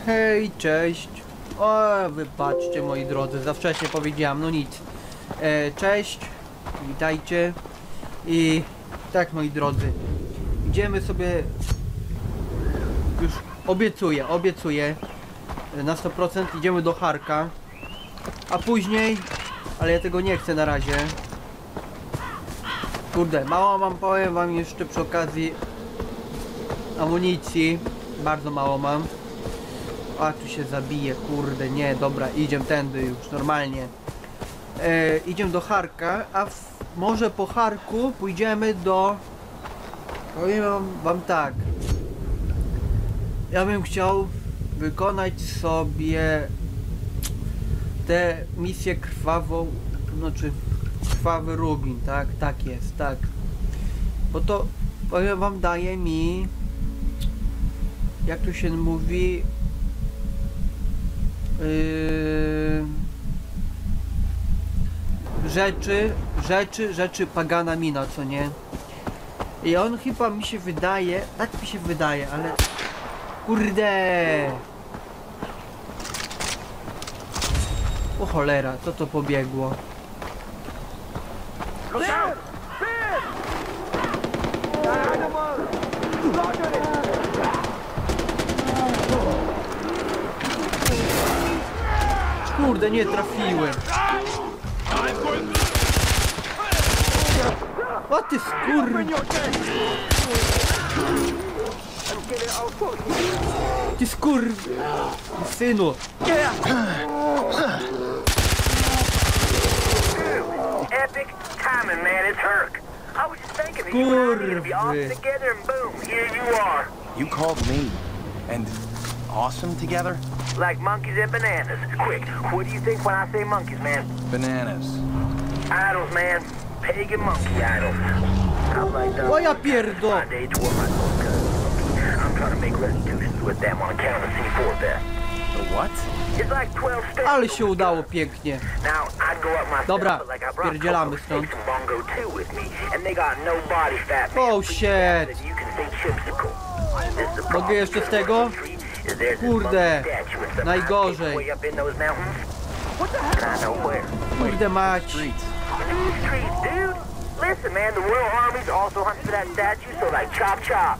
Hej, cześć. O, wybaczcie moi drodzy, za wcześnie powiedziałem, no nic. Cześć, witajcie. I tak moi drodzy, idziemy sobie, już obiecuję na 100% idziemy do Charka. A później, ale ja tego nie chcę na razie. Kurde, mało mam, powiem wam jeszcze przy okazji amunicji. Bardzo mało mam. A tu się zabije, kurde, nie, dobra, idziemy tędy już, normalnie. Idziemy do Charka, a może po Charku pójdziemy do... Powiem wam tak. Ja bym chciał wykonać sobie tę misję krwawą, znaczy krwawy Rubin, tak? Tak jest, tak. Bo to, powiem wam, daje mi, jak tu się mówi, rzeczy Pagana Mina, co nie? I on chyba mi się wydaje, tak mi się wydaje, ale kurde! O cholera, co to pobiegło? Kurde, nie trafiłem. O ty Ty synu. Epic timing, man. It's Herc. I was just thinking that you and I need to be awesome together, and boom, here you are. You called me, and awesome together? Like monkeys and bananas. Quick, what do you think when I say monkeys, man? Bananas. Idols, man. Pagan monkey idols. I'm like O ja pierdo. I'm trying to make restitutions with them on account of C4 theft. The what? It's like 12 steps. Ale się udało pięknie. Now, I'd go up myself, Dobra, but like I brought pierdzielamy Coco stąd. Steaks and Bongo 2 with me, and they got no body fat, man. Oh shit. You can say chipsicle. This is the problem. Mogę jeszcze z tego? Is there's this Kurde, monkey statue in some najgorzej. way up in those mountains. And I know where. Kurde mać. Streets. These trees, dude. Listen, man, the Royal Armies also hunt for that statue, so like chop chop.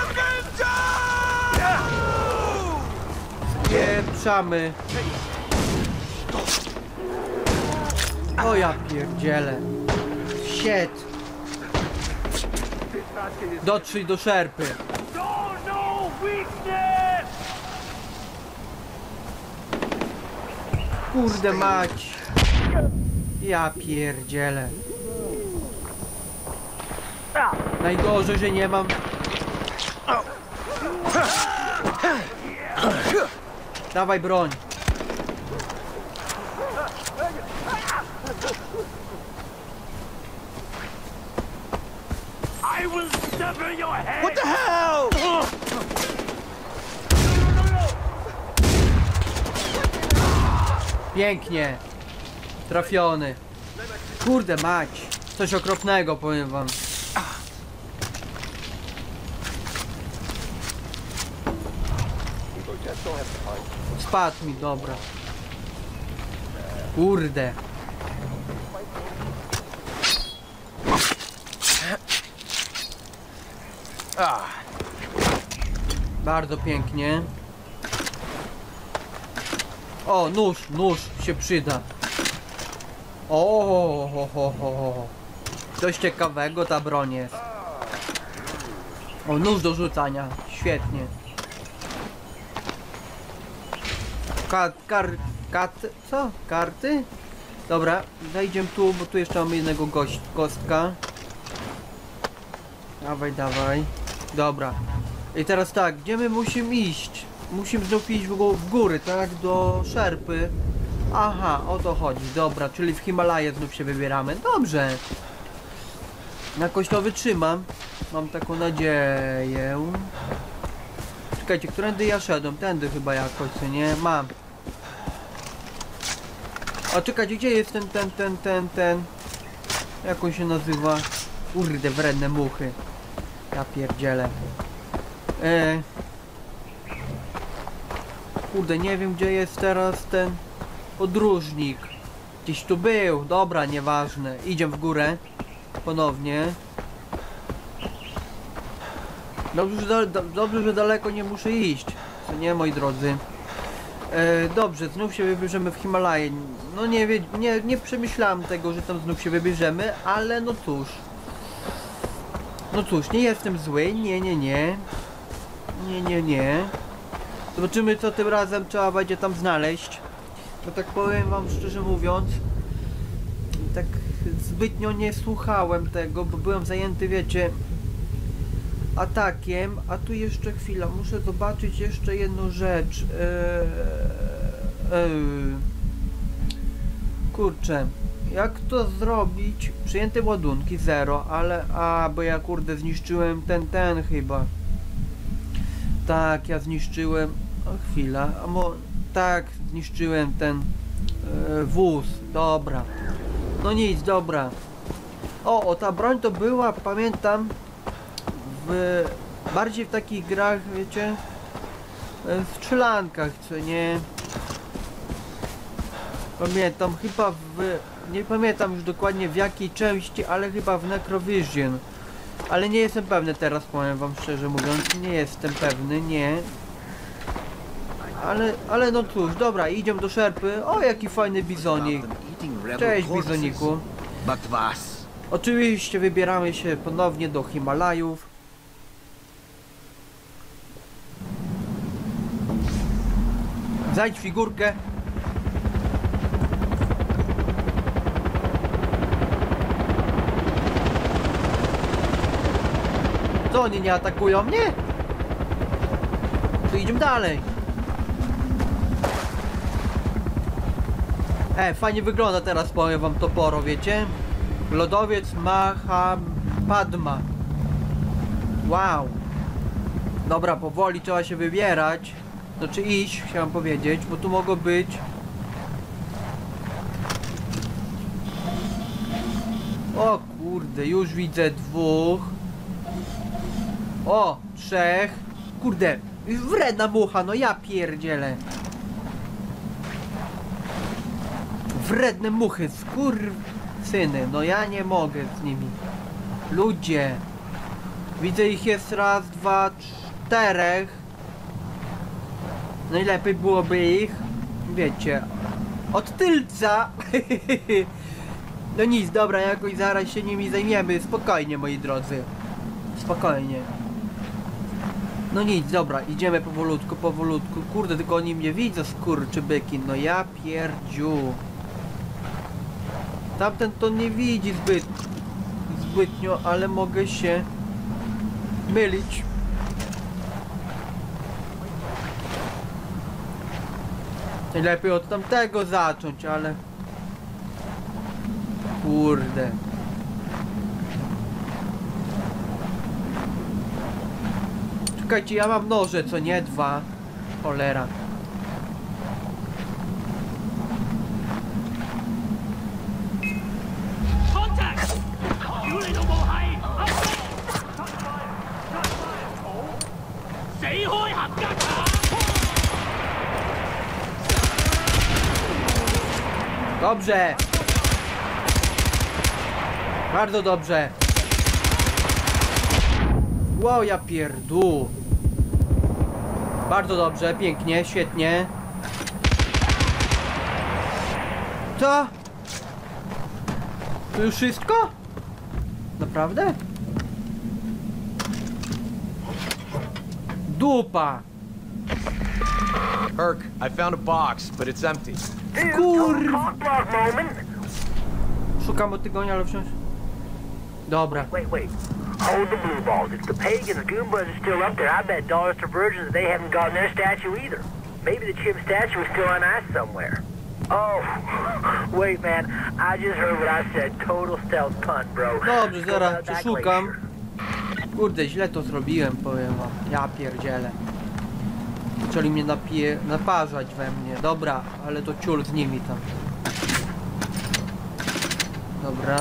Pieprzamy. O ja pierdzielę. Shit. Dotrzyj do szerpy. Kurde mać. Ja pierdzielę. Najgorzej, że nie mam. Dawaj broń. What the hell? Pięknie. Trafiony. Kurde mać. Coś okropnego, powiem wam. Spadł mi, dobra. Kurde. Bardzo pięknie. O, nóż się przyda. O, coś ciekawego ta broń jest. O, nóż do rzucania. Świetnie. Co? Karty? Dobra, zajdziemy tu, bo tu jeszcze mamy jednego kostka. Dawaj. Dobra. I teraz tak, gdzie my musimy iść? Musimy znów iść w góry, tak? Do szerpy. Aha, o to chodzi. Dobra, czyli w Himalaje znów się wybieramy. Dobrze. Jakoś to wytrzymam. Mam taką nadzieję. Czekajcie, którędy ja szedłem? Tędy chyba jakoś, co nie? Mam. O, czekajcie, gdzie jest ten? Jak on się nazywa? Kurde, wredne muchy. Ja pierdzielę. Kurde, nie wiem gdzie jest teraz ten podróżnik. Gdzieś tu był, dobra, nieważne. Idziemy w górę. Ponownie. Dobrze, że daleko nie muszę iść. Co nie, moi drodzy. Dobrze, znów się wybierzemy w Himalaje. No nie przemyślałem tego, że tam znów się wybierzemy, ale no cóż. No cóż, nie jestem zły, nie. Zobaczymy co tym razem trzeba będzie tam znaleźć. Bo tak powiem wam szczerze mówiąc, tak zbytnio nie słuchałem tego, bo byłem zajęty, wiecie, atakiem, a tu jeszcze chwila, muszę zobaczyć jeszcze jedną rzecz. Kurczę, jak to zrobić? Przyjęte ładunki 0, ale bo ja kurde zniszczyłem ten chyba. Tak, ja zniszczyłem. O chwila, tak, zniszczyłem ten wóz. Dobra. No nic, dobra. O, ta broń to była, pamiętam, bardziej w takich grach, wiecie, w strzelankach, co nie. Pamiętam, chyba nie pamiętam już dokładnie w jakiej części, ale chyba w Necrovision. Ale nie jestem pewny teraz, powiem wam szczerze mówiąc, nie jestem pewny, nie. Ale no cóż, dobra, idziemy do szerpy. O, jaki fajny bizonik. Cześć, bizoniku. Oczywiście wybieramy się ponownie do Himalajów. Zajdź figurkę. Co, oni nie atakują mnie? To idziemy dalej. Fajnie wygląda teraz, powiem wam, toporo, wiecie? Lodowiec Mahapadma. Wow. Dobra, powoli trzeba się wybierać. Znaczy iść, chciałem powiedzieć, bo tu mogą być... O kurde, już widzę 2. O, 3. Kurde, wredna mucha, no ja pierdzielę. Wredne muchy, syny, no ja nie mogę z nimi. Ludzie. Widzę ich jest raz, 2, 4. Najlepiej byłoby ich, wiecie, od tylca. No nic, dobra, jakoś zaraz się nimi zajmiemy. Spokojnie, moi drodzy. Spokojnie. No nic, dobra, idziemy powolutku. Kurde, tylko oni mnie widzą, skurczybyki. No ja pierdziu. Tamten to nie widzi zbytnio, ale mogę się mylić. Najlepiej od tamtego zacząć, ale... Kurde. Czekajcie, ja mam noże, co nie? 2. Cholera. Dobrze. Bardzo dobrze. Wow, ja pierdół. Bardzo dobrze, pięknie, świetnie. Co? To już wszystko? Naprawdę? Dupa. Herc, I found a box, but it's empty. Szukam od tygodnia, ale wciąż... Dobra. Wait. Hold the blue balls. If the pagans, Goombas are still up there, I bet dollars to virgins that they haven't gotten their statue either. Maybe the chip statue is still on ice somewhere. Oh, wait, man. I just heard what I said. Total stealth punt, bro. Dobrze, zaraz przeszukam. Kurde, źle to zrobiłem, powiem wam. Ja pierdzielę. Zaczęli mnie naparzać we mnie. Dobra, ale to ciul z nimi tam. Dobra.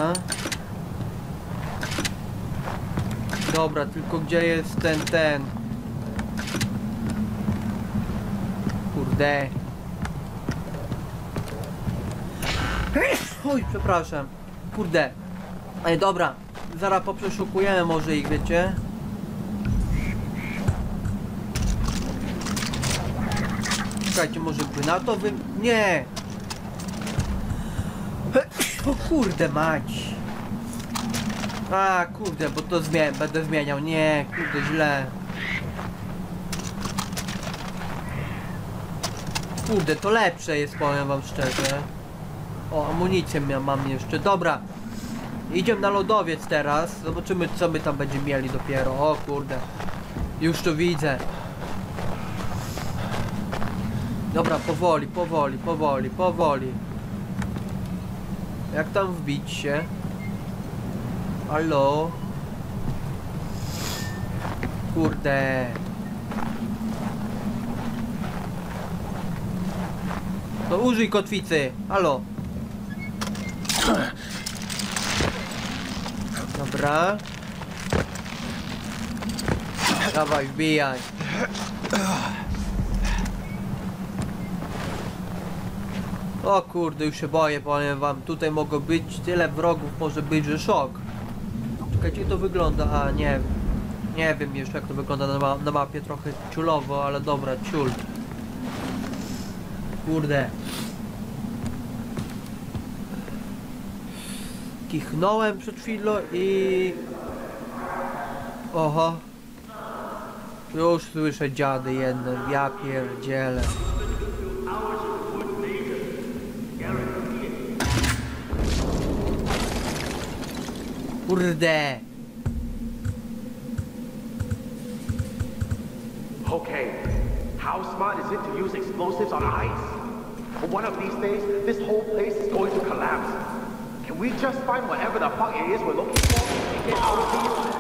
Dobra, tylko gdzie jest ten? Kurde. Kurde. Oj, przepraszam. Kurde. Ej, dobra. Zaraz poprzeszukujemy może ich, wiecie? Czekajcie, może by na to Nie! O kurde mać. A kurde, bo to będę zmieniał. Nie, kurde, źle. Kurde, to lepsze jest, powiem wam szczerze. O, amunicję mam jeszcze. Dobra. Idziemy na lodowiec teraz. Zobaczymy, co my tam będziemy mieli dopiero. O kurde. Już to widzę. Dobra, powoli, powoli, powoli, powoli. Jak tam wbić się? Halo? Kurde. No użyj kotwicy. Halo? Dobra. Dawaj, wbijaj. O kurde, już się boję, powiem wam. Tutaj mogło być tyle wrogów, może być, że szok. Czekajcie, jak to wygląda. A, nie wiem. Nie wiem jeszcze, jak to wygląda na mapie. Trochę ciulowo, ale dobra, ciul. Kurde. Kichnąłem przed chwilą i... Oho. Już słyszę dziady jedne. Ja pierdzielę. Kurde. Okay, how smart is it to use explosives on ice? For one of these days, this whole place is going to collapse. Can we just find whatever the fuck it is we're looking for and get out of here?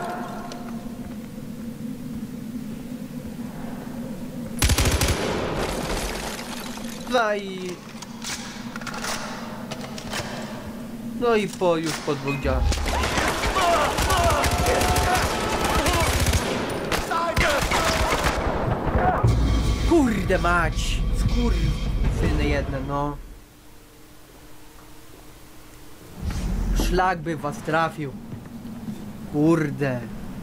No i już po 2 dziadach. Kurde mać! Skurwysyny jedne, no. Szlak by was trafił. Kurde.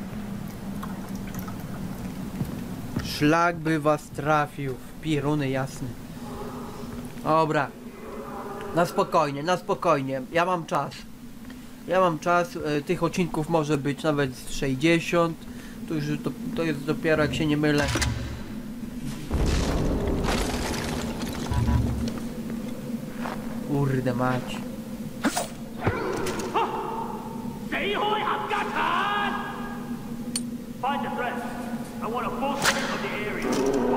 Szlak by was trafił. W piruny jasne. Dobra. Na spokojnie, na spokojnie. Ja mam czas. Tych odcinków może być nawet 60. To jest dopiero, jak się nie mylę. Kurde mać. Find the threat. I want a full scan of the area.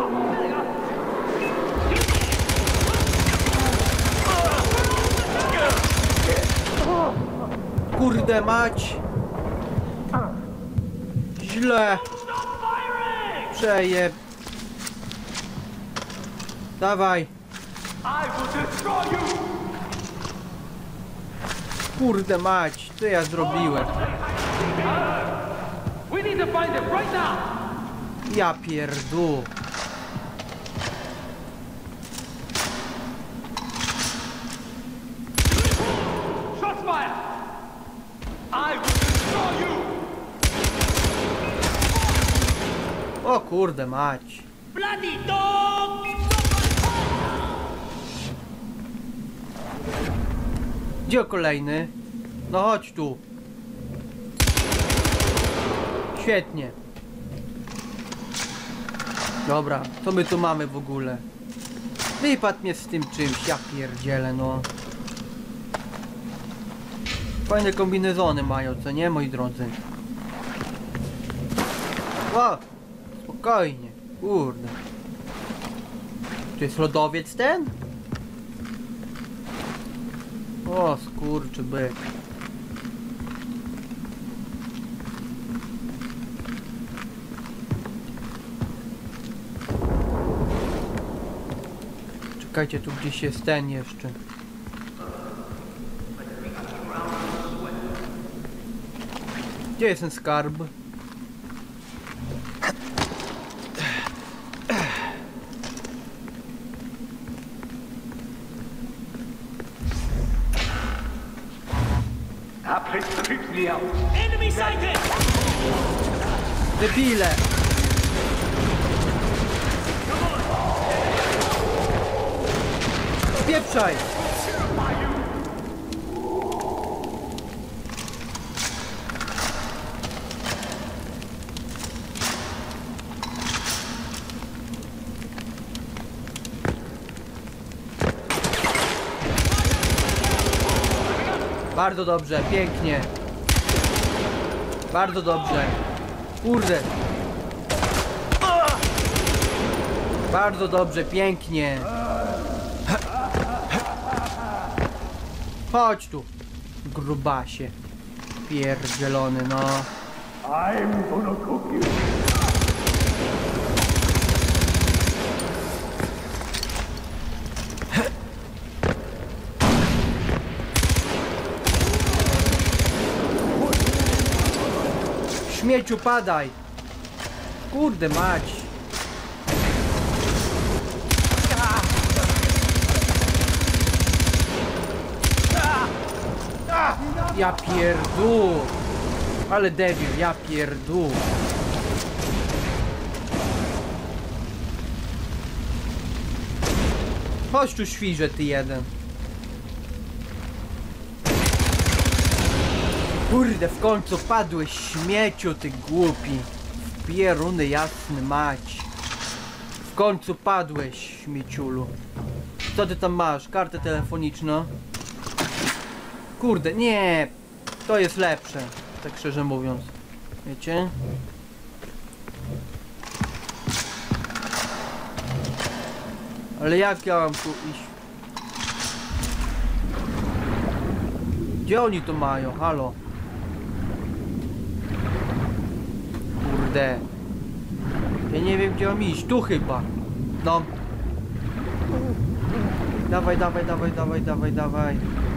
Kurde mać. Źle. Przejeb. Dawaj. Kurde mać, co ja zrobiłem? Ja pierdół. O kurde mać. Gdzie kolejny? No chodź tu. Świetnie. Dobra, co my tu mamy w ogóle? Wypadł mnie z tym czymś, ja pierdzielę, no. Fajne kombinezony mają, co nie, moi drodzy? O! Spokojnie, kurde. Tu jest lodowiec ten? O, skurczy byk. Czekajcie, tu gdzieś jest ten jeszcze. Gdzie jest ten skarb? Enemy sighted! Debile! Spieprzaj! Bardzo dobrze, pięknie. Bardzo dobrze. Kurde. Bardzo dobrze, pięknie. Chodź tu, grubasie. Pierdzielony, no. I'm gonna cook you. Śmieciu, padaj. Kurde mać. Ja pierdół. Ale debil, ja pierdół. Chodź tu, świrze, ty jeden. Kurde, w końcu padłeś, śmieciu, ty głupi. W pieruny jasny mać. W końcu padłeś, śmieciulu. Co ty tam masz? Kartę telefoniczną? Kurde, nie. To jest lepsze, tak szczerze mówiąc. Wiecie? Ale jak ja mam tu iść? Gdzie oni to mają? Halo? Kurde. Ja nie wiem, gdzie mam iść. Tu chyba. No. Dawaj, dawaj, dawaj, dawaj, dawaj, dawaj.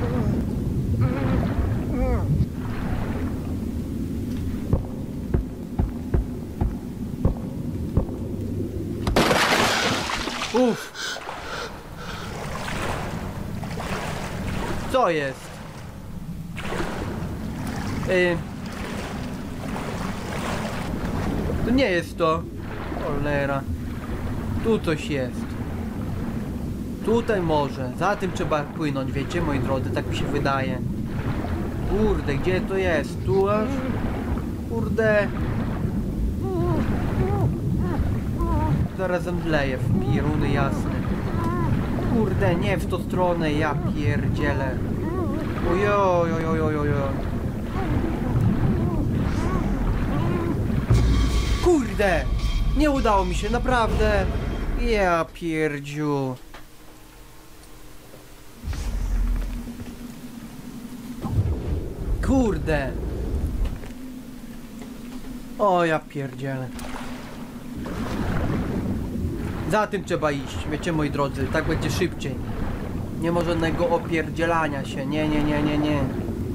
Uff. Co jest? To nie jest to. Cholera. Tu coś jest. Tutaj może. Za tym trzeba płynąć, wiecie, moi drodzy, tak mi się wydaje. Kurde, gdzie to jest? Tu aż? Kurde. Zaraz zemdleję w pieruny jasne. Kurde, nie w tą stronę, ja pierdzielę. Ojojojojojojoj. Kurde! Nie udało mi się, naprawdę! Ja pierdziu. Kurde! O, ja pierdzielę. Za tym trzeba iść, wiecie, moi drodzy, tak będzie szybciej. Nie ma żadnego opierdzielania się, nie, nie, nie, nie, nie.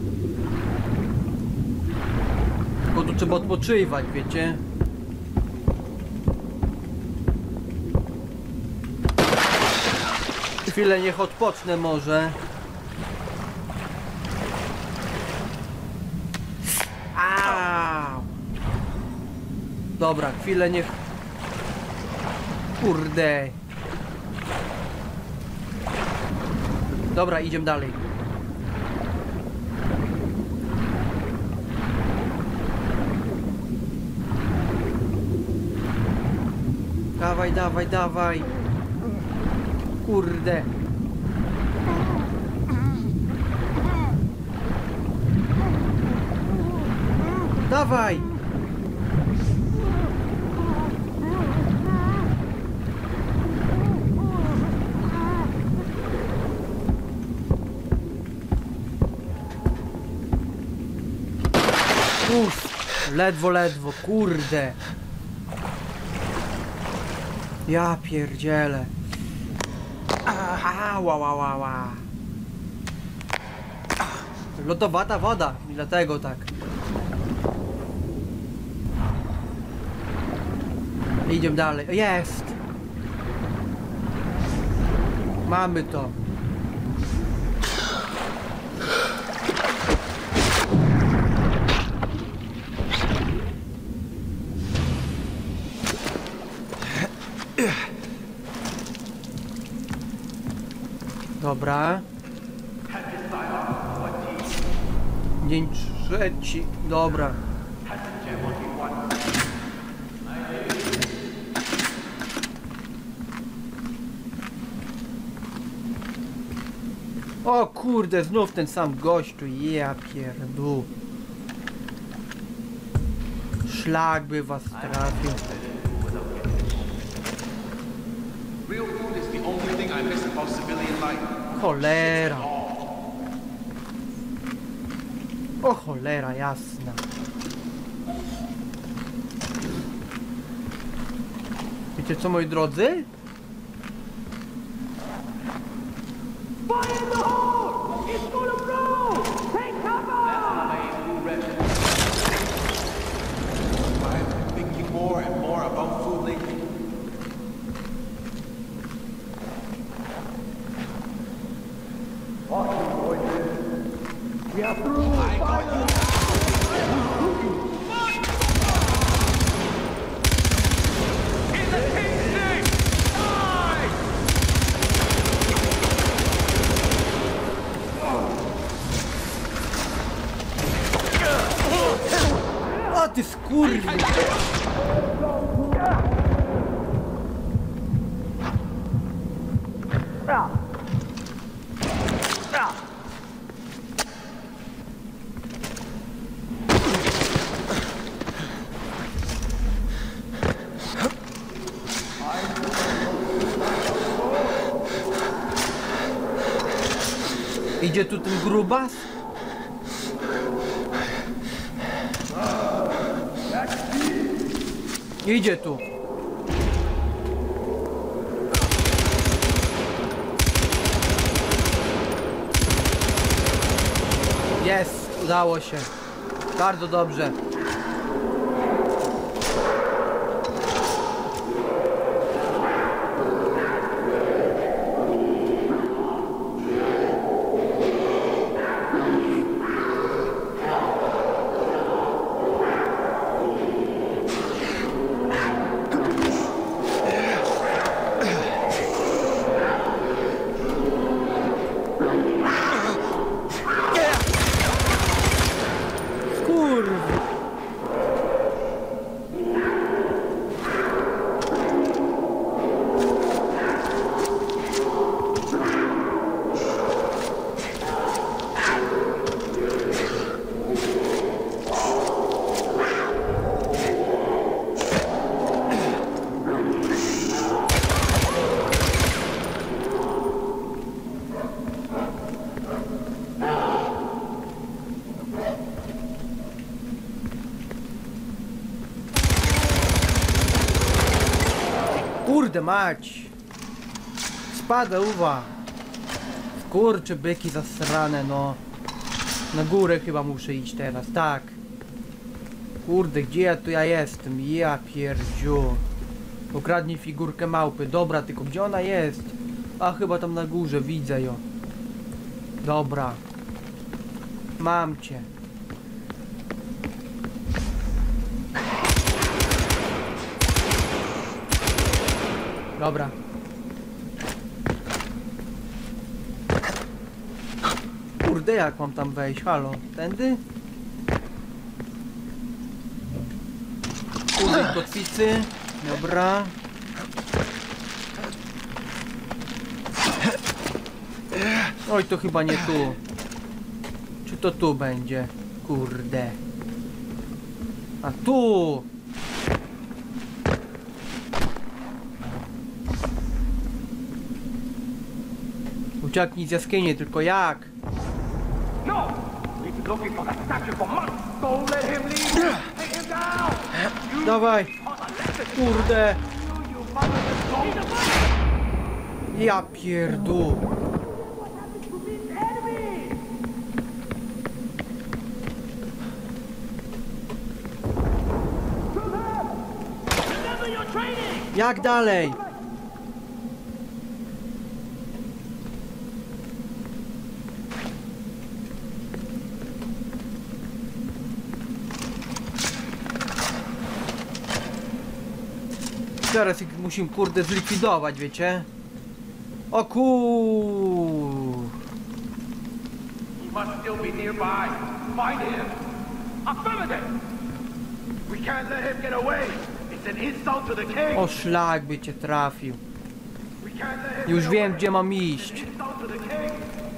Tylko tu trzeba odpoczywać, wiecie. Chwilę niech odpocznę może. Au! Dobra, chwilę niech... Kurde. Dobra, idziemy dalej. Dawaj, dawaj, dawaj. Kurde. Dawaj. Ledwo, ledwo, kurde. Ja pierdzielę. Ła. Lodowata woda, i dlatego tak. Idziemy dalej. Jest! Mamy to. Dobra. Dzień trzeci. Dobra. O kurde, znów ten sam gościu. Ja pierdół. Szlak by was trafił. Real food is the only thing I miss about civilian life. Cholera. O cholera jasna. Wiecie co, moi drodzy? I've been thinking more and more about food lately. O ty skurwy! Idzie tu ten grubas? Idzie tu. Jest, udało się. Bardzo dobrze. Kurde mać! Spada uwa! Kurcze byki zasrane, no. Na górę chyba muszę iść teraz, tak. Kurde, gdzie ja jestem? Ja pierdziu. Ukradnij figurkę małpy. Dobra, tylko gdzie ona jest? A chyba tam na górze, widzę ją. Dobra. Mam cię. Dobra. Kurde, jak mam tam wejść? Halo, tędy? Kurde, kotwicy. Dobra. Oj, to chyba nie tu. Czy to tu będzie? Kurde. A tu! Ucieknij z jaskini, tylko jak? No! We've been looking for that statue for months. Don't let him leave. Take him down. Dawaj! Kurde! Ja pierdół! Remember your training! Jak dalej? Teraz ich musimy kurde zlikwidować, wiecie? O kur... He must still be nearby. Find him. Affirmative. We can't let him get away. It's an insult to the king. O szlak by cię trafił. We can't let him Już get wiem, away. gdzie mam It's iść. an insult to the king.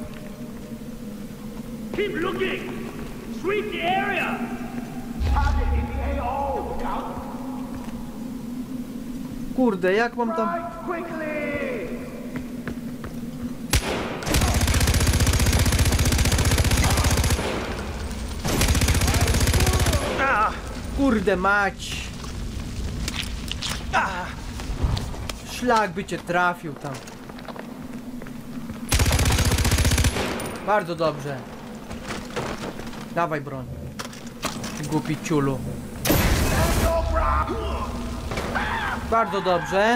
Keep looking. Sweep the area. Target in the AO. Scout. Kurde, jak mam tam... Right, quickly. Kurde mać! Szlak by cię trafił tam. Bardzo dobrze. Dawaj broń. Ty głupi ciulu. Bardzo dobrze.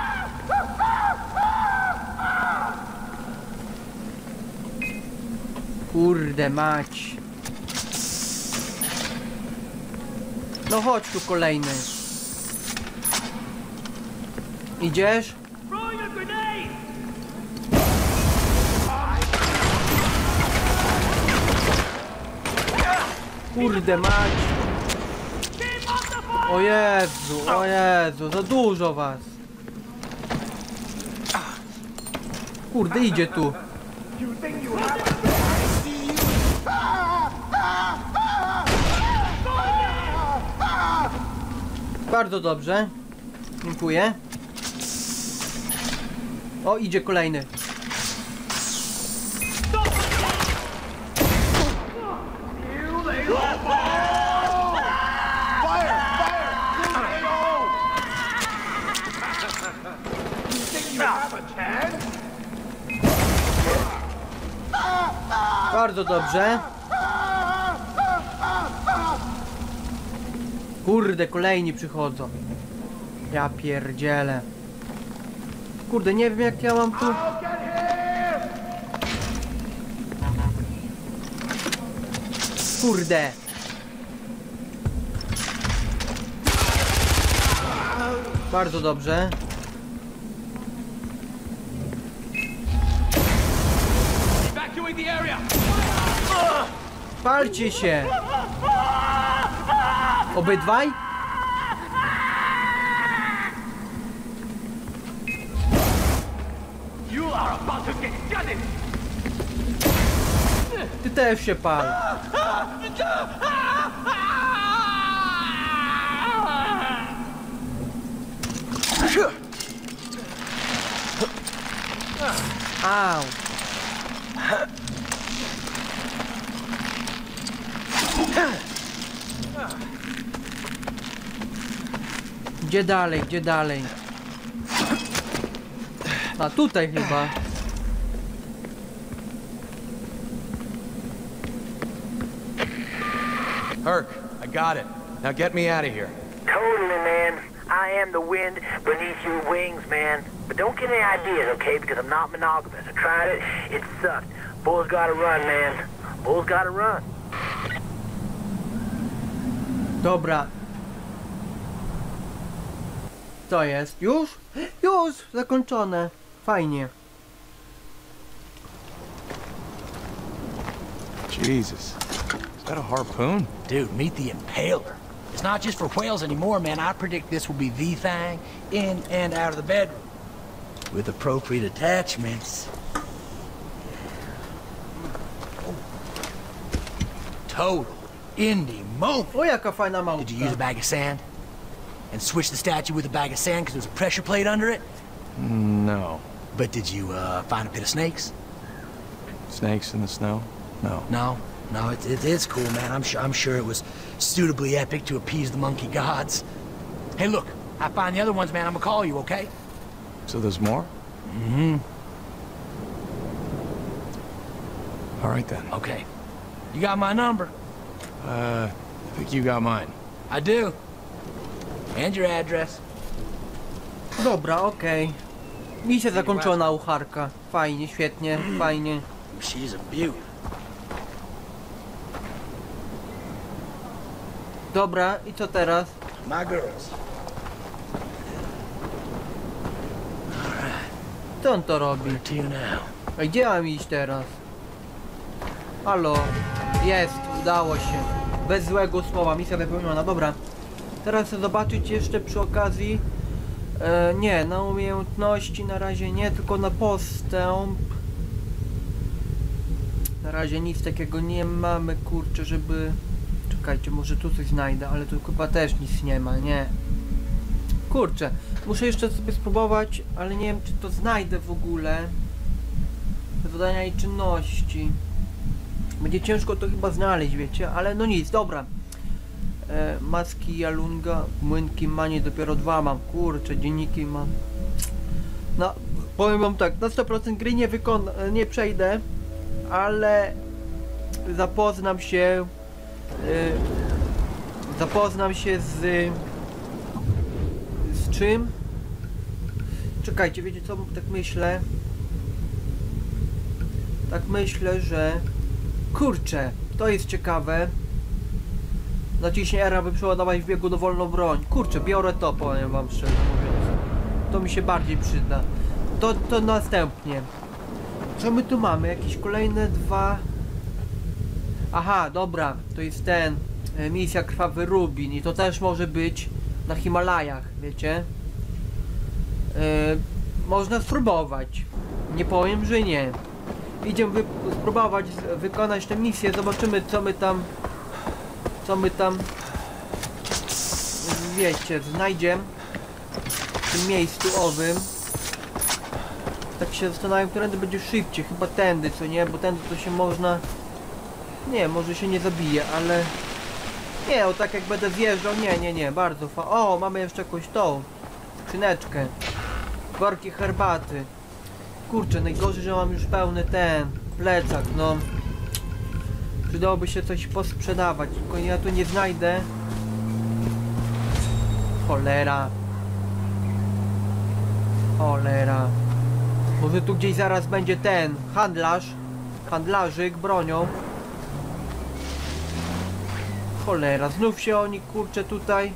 Kurde mać. No chodź tu kolejny. Idziesz? Throwing a grenade. Kurde mać. Keep up the fire. O Jezu, za dużo was. Kurde, idzie tu. You think you have a... Bardzo dobrze. Dziękuję. O, idzie kolejny. You lay low. Fire! Fire! In the AO. You think you have a chance? Bardzo dobrze. Kurde, kolejni przychodzą. Ja pierdzielę. Kurde, nie wiem jak ja mam tu... I'll get him! Kurde. Bardzo dobrze. Evacuate the area. Palcie się. Obydwaj? You are about to get gutted! Ty też się pal. Au. Gdzie dalej, gdzie dalej? A tutaj chyba. Herc, I got it. Now get me out of here. Totally, man. I am the wind beneath your wings, man. But don't get any ideas, okay? Because I'm not monogamous. I tried it. It sucked. Bull's gotta run, man. Bull's gotta run. Dobra. Co jest? Już? Już! Zakończone. Fajnie. Jesus. Is that a harpoon? Dude, meet the Impaler. It's not just for whales anymore, man. I predict this will be the thing in and out of the bedroom. With appropriate attachments. Total indie moment. O, jaka fajna małpka. Did you use a bag of sand? And switch the statue with a bag of sand because there's a pressure plate under it? No. But did you find a pit of snakes? Snakes in the snow? No. No, it is cool, man. I'm sure it was suitably epic to appease the monkey gods. Hey, look, I find the other ones, man. I'm gonna call you, okay? So there's more? Mm-hmm. All right then. Okay. You got my number? I think you got mine. I do. And your address. Dobra, okej. Misja zakończona u Harka. Fajnie, świetnie, fajnie. She's a beauty. Dobra, i co teraz? My girls. Co on to robi? Where to now? A gdzie mam iść teraz? Halo? Jest, udało się. Bez złego słowa, misja wypełniona, dobra. Teraz chcę zobaczyć jeszcze przy okazji... nie, na umiejętności na razie nie, tylko na postęp. Na razie nic takiego nie mamy, kurczę, żeby... Czekajcie, może tu coś znajdę, ale tu chyba też nic nie ma, nie. Kurczę, muszę jeszcze sobie spróbować, ale nie wiem, czy to znajdę w ogóle. Zadania i czynności. Będzie ciężko to chyba znaleźć, wiecie, ale no nic, dobra. Maski Jalunga, młynki Manie dopiero 2 mam, kurczę, dzienniki mam. No, powiem wam tak, na 100% gry nie przejdę, ale zapoznam się z czym? Czekajcie, wiecie co, tak myślę. Tak myślę, że... Kurczę, to jest ciekawe. Naciśnij R, aby przeładować w biegu dowolną broń. Kurczę, biorę to, powiem wam szczerze mówiąc. To mi się bardziej przyda. To następnie. Co my tu mamy? Jakieś kolejne 2... Aha, dobra, to jest misja Krwawy Rubin i to też może być na Himalajach, wiecie? Można spróbować. Nie powiem, że nie. Idziemy spróbować wykonać tę misję, zobaczymy co my tam wiecie, znajdziemy w tym miejscu owym. Tak się zastanawiam, którędy będzie szybciej, chyba tędy, co nie, bo tędy to się można... Nie, może się nie zabije, ale... Nie, o tak jak będę zjeżdżał, nie, bardzo O, mamy jeszcze jakąś tą skrzyneczkę. Worki herbaty. Kurczę, najgorzej, że mam już pełny plecak, no. Przydałoby się coś posprzedawać, tylko ja tu nie znajdę. Cholera. Cholera. Może tu gdzieś zaraz będzie handlarzyk bronią. Cholera, znów się oni, kurczę, tutaj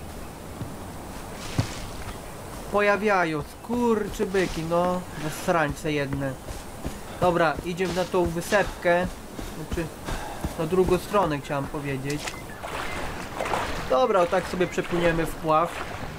pojawiają. Skurczybyki, no. Zasrańce jedne. Dobra, idziemy na tą wysepkę. Znaczy, na drugą stronę chciałem powiedzieć. Dobra, o tak sobie przepłyniemy w pław.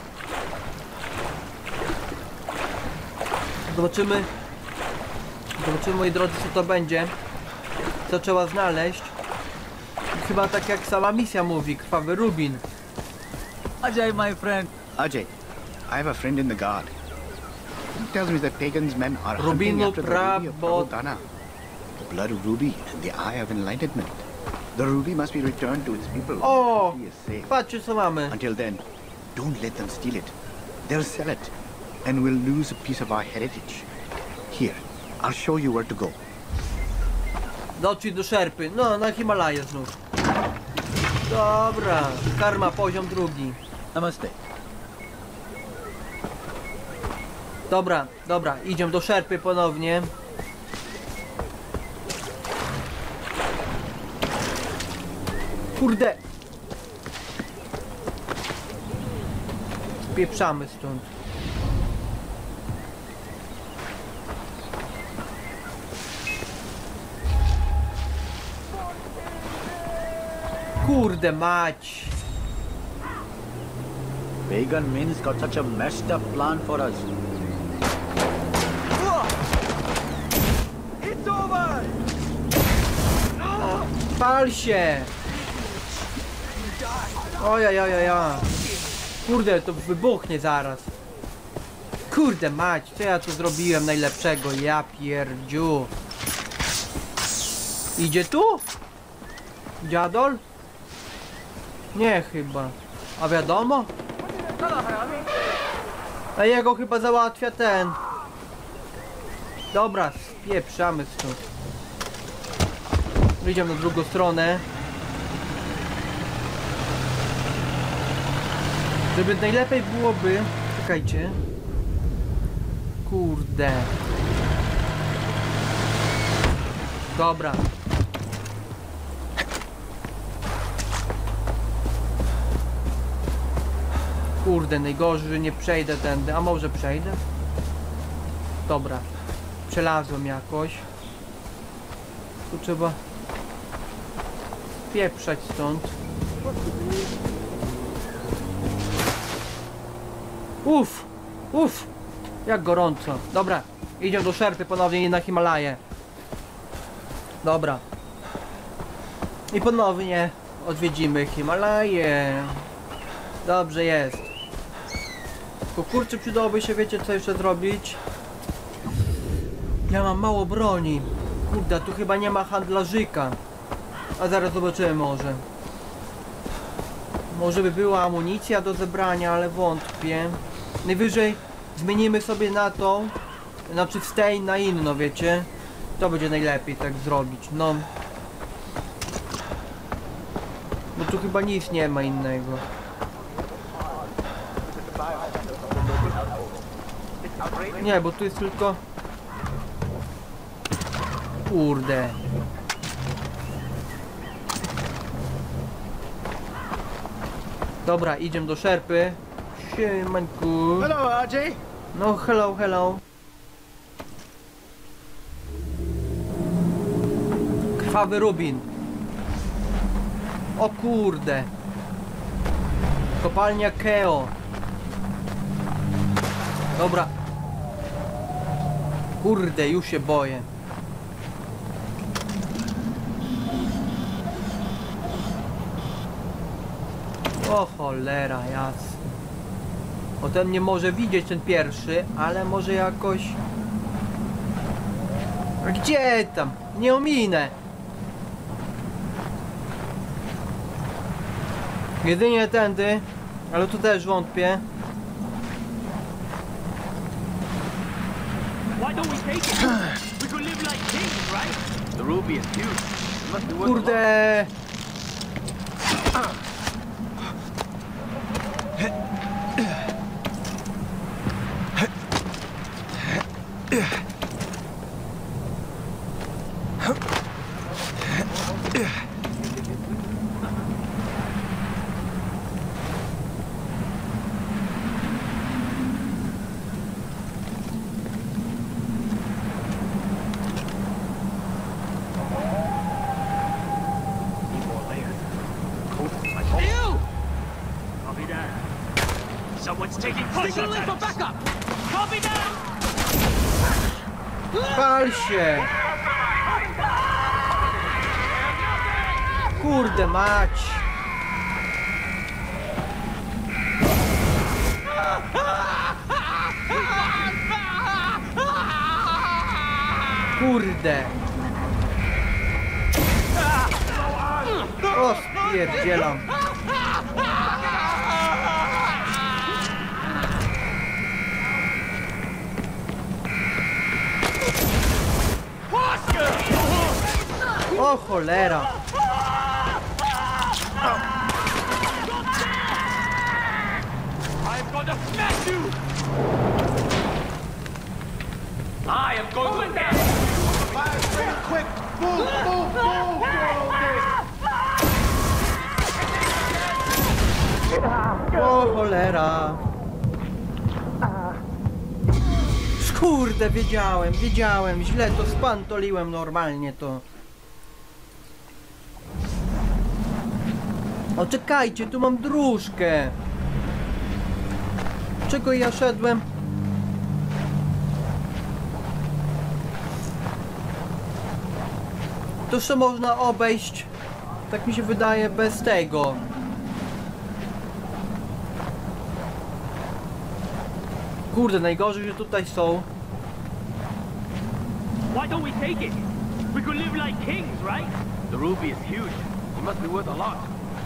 Zobaczymy, moi drodzy, co to będzie. Co trzeba znaleźć. Chyba tak jak sama misja mówi, Krwawy Rubin. Ajay, my friend. Ajay, I have a friend in the guard. He tells me that Pagan's men are hunting Rubino after the ruby of Prabot. Prabodhana, the blood ruby and the eye of enlightenment. The ruby must be returned to its people. O! He is safe. Patrzcie co mamy. Until then, don't let them steal it. They'll sell it, and we'll lose a piece of our heritage. Here, I'll show you where to go. Dotrzeć do szerpy. No, na Himalaje znów. Dobra. Karma, poziom 2. Namaste. Dobra, idziemy do szerpy ponownie. Kurde! Spieprzamy stąd. Kurde mać! Pagan men's got such a messed up plan for us. It's over! Pal się! Ojajajaja. Kurde, to wybuchnie zaraz. Kurde mać, co ja tu zrobiłem najlepszego? Ja pierdziu. Idzie tu? Dziadol? Nie chyba. A wiadomo? A jego chyba załatwia ten. Dobra, spieprzamy stąd. Idziemy na drugą stronę. Żeby najlepiej byłoby... Czekajcie. Kurde. Dobra. Kurde, najgorzej, że nie przejdę tędy. A może przejdę? Dobra. Przelazłem jakoś. Tu trzeba pieprzać stąd. Uff! Uff! Jak gorąco. Dobra. Idziemy do Szerpy ponownie, nie na Himalaję. Dobra. I ponownie odwiedzimy Himalaję. Dobrze jest. Tylko kurczę, przydałoby się, wiecie co jeszcze zrobić? Ja mam mało broni. Kurde, tu chyba nie ma handlarzyka. A zaraz zobaczymy może. Może by była amunicja do zebrania, ale wątpię. Najwyżej zmienimy sobie na tą. Znaczy z tej na inną, wiecie? To będzie najlepiej tak zrobić, no. Bo tu chyba nic nie ma innego. Nie, bo tu jest tylko... Kurde. Dobra, idziemy do Szerpy. Siemanku. Hello, RJ. No, hello, hello. Krwawy rubin. O kurde. Kopalnia Keo. Dobra. Kurde, już się boję. O cholera, jasne. O, ten nie może widzieć, ten pierwszy, ale może jakoś... A gdzie tam? Nie ominę. Jedynie tędy, ale tu też wątpię. Why don't we take it? We could live like kings, right? The ruby is huge. It must be worth a lot. Kurde. Copy that. Someone's taking poison for backup. Copy that. Pal się. Kurde mać. Kurde. O, spierdzielam. O cholera. I'm gonna smash you. I am going to Fire straight, quick! Move, move, move! O cholera. Kurde, wiedziałem, źle to spantoliłem normalnie to. O, czekajcie, tu mam dróżkę. Czego ja szedłem? To jeszcze można obejść, tak mi się wydaje, bez tego. Kurde, najgorzej, że tutaj są. Why don't we take it? We could live like kings, right? The ruby is huge. It must be worth a lot.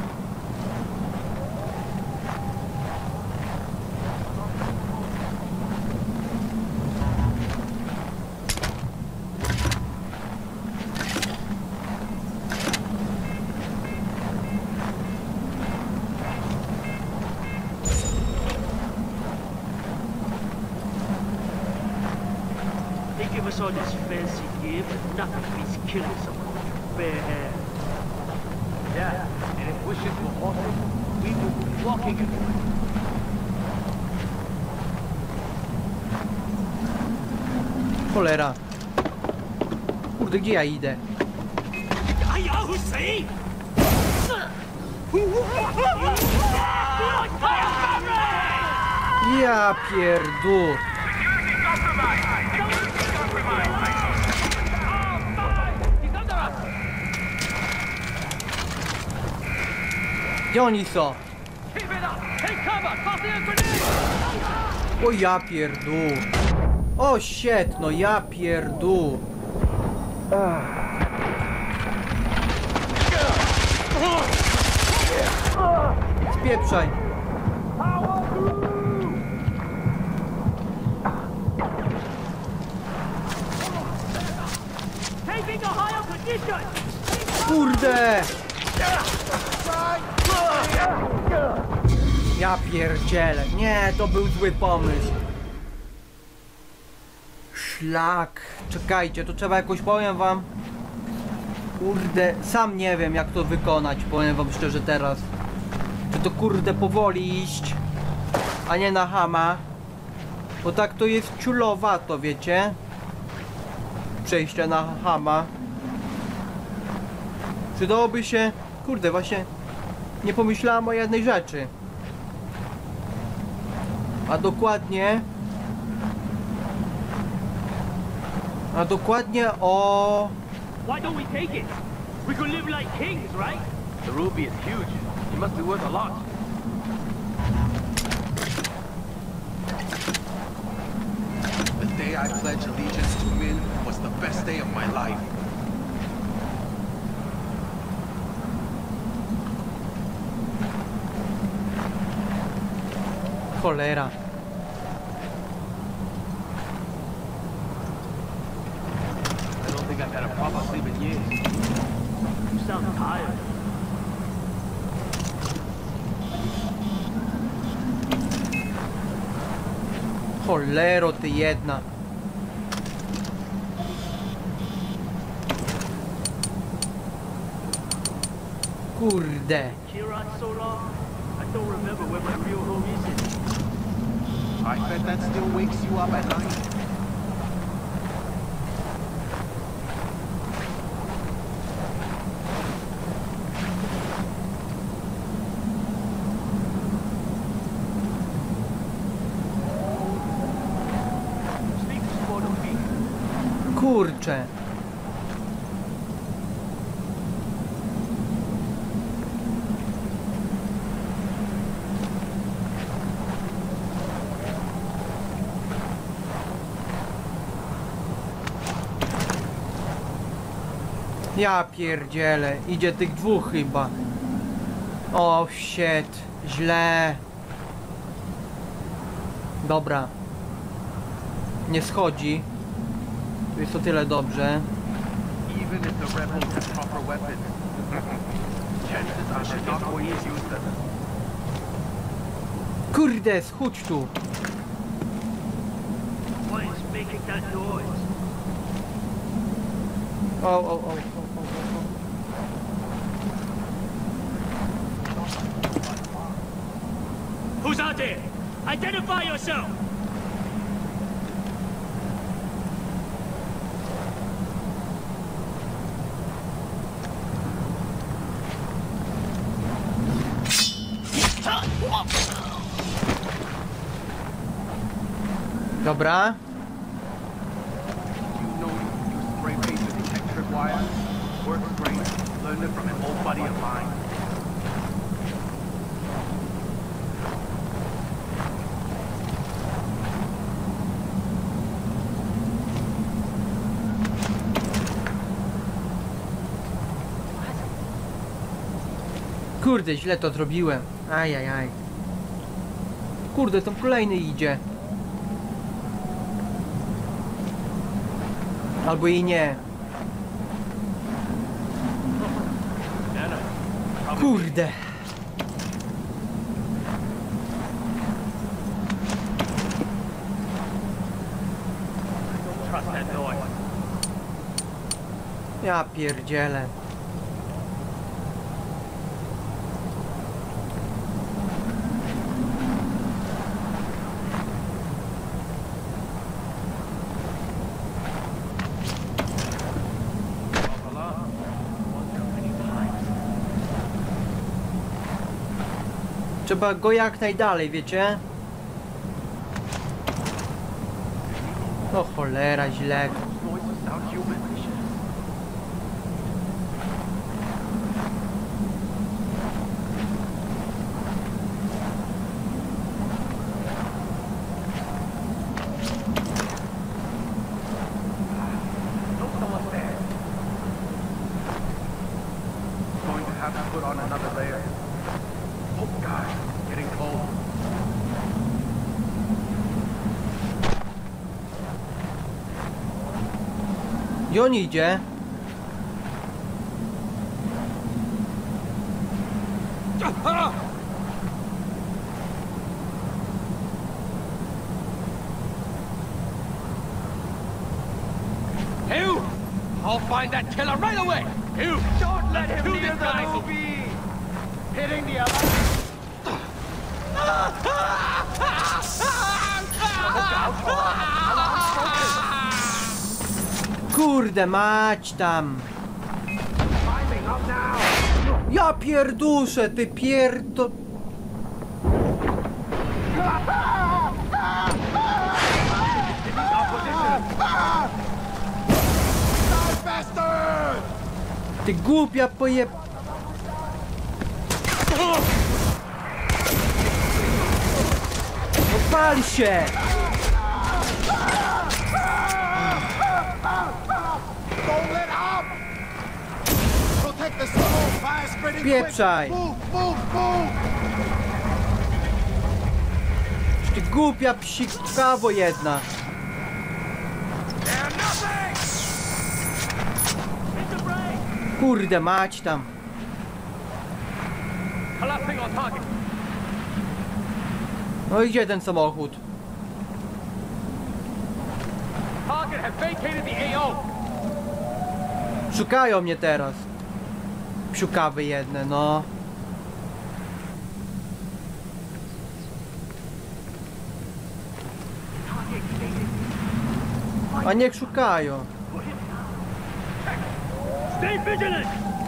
They give us all this fancy gear, but nothing beats killing someone with your bare hands. Yeah, and if wishes were horses, we would be walking everywhere. Cholera. Kurde, gdzie ja idę? Ja pierdół. Gdzie oni są? O ja pierdół. O shit, no ja pierdół. Spieprzaj. Taking a higher position! Kurde! Ja pierdzielę. Nie, to był zły pomysł. Szlak. Czekajcie, to trzeba jakoś, powiem wam. Kurde, sam nie wiem jak to wykonać, powiem wam szczerze teraz. Czy to kurde powoli iść, a nie na hama. Bo tak to jest ciulowato, wiecie? Przejście na hama. Przydałoby się... Kurde, właśnie nie pomyślałem o jednej rzeczy. A dokładnie o... Why don't we take it? We could live like kings, right? The ruby is huge. It must be worth a lot. The day I pledged allegiance to Min was the best day of my life. Cholera. I don't think I've had a proper sleep in years. You sound tired. Cholero ty jedna. Kurde. Kiran so long? I don't remember where my real home is anymore. I bet that still wakes you up at night. Sleep is for the weak. Kurcze. Ja pierdzielę, idzie tych dwóch chyba. O shit, źle. Dobra. Nie schodzi. Tu jest o tyle dobrze. Even if the rebels have proper weapons, chances are they're not going to use them. Kurde, schudź tu. What is making that noise? O. Who's out there? Identify yourself! Dobra. You know you use spray paint to detect tripwires? Works great. Learned it from an old buddy of mine. Kurde, źle to zrobiłem. Ajajaj. Kurde, tam kolejny idzie. Albo i nie. Kurde. Trust that noise. Ja pierdzielę. Trzeba go jak najdalej, wiecie? O cholera, źle. Noises sound human. No, someone's there. Going to have to put on another layer. Oh God, getting cold. Gdzie on idzie? You! I'll find that killer right away! You! Don't let him do near this, the guys. movie! Hitting the alarm! Kurde mać tam! Climbing up now! Ja pierduszę, ty pierdo... Ty głupia pojeb... Opal się! Don't let up! Protect the smoke! Fire spreading quick! Pieprzaj! Move, move, move! Ty głupia psikawo jedna! Kurde mać tam! Collapsing on target. No i gdzie ten samochód? Target has vacated the AO. Szukają mnie teraz. Psiukawy jedne, no. A niech szukają. Stay vigilant!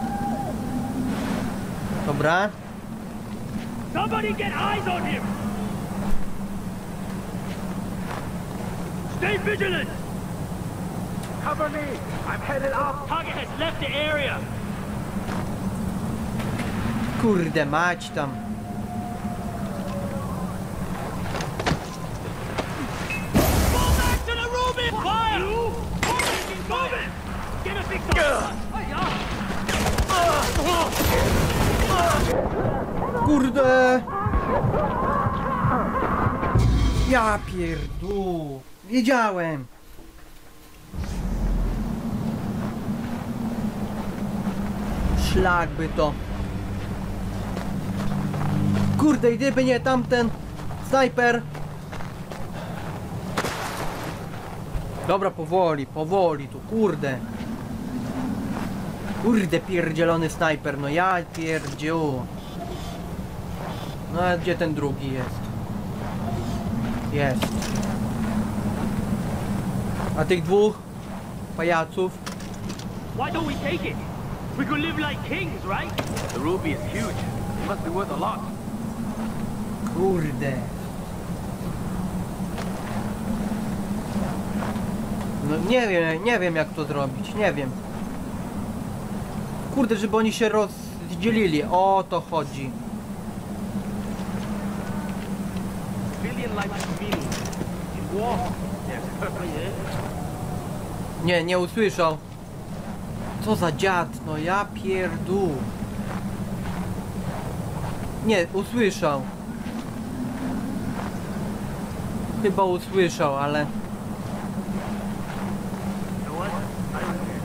Dobra. Somebody get eyes on him! Stay vigilant! Cover me! I'm headed up! Target has left the area! Kurde mać tam. Fall back to the room and fire! Move it! Get a fix on Kurde! Ja pierdu! Wiedziałem! Szlak by to! Kurde, gdyby nie tamten snajper! Dobra, powoli, powoli tu, kurde! Kurde, pierdzielony snajper, no ja pierdziu! No a gdzie ten drugi jest? Jest. A tych dwóch pajaców? Why don't we take it? We could live like kings, right? The ruby is huge. It must be worth a lot. Kurde. No nie wiem jak to zrobić, nie wiem. Kurde, żeby oni się rozdzielili, o to chodzi. Civilian life is meaningless. In war, there's purpose. Nie usłyszał. Co za dziad, no ja pierdu. Nie, usłyszał. Chyba usłyszał, ale... You know what? I don't care.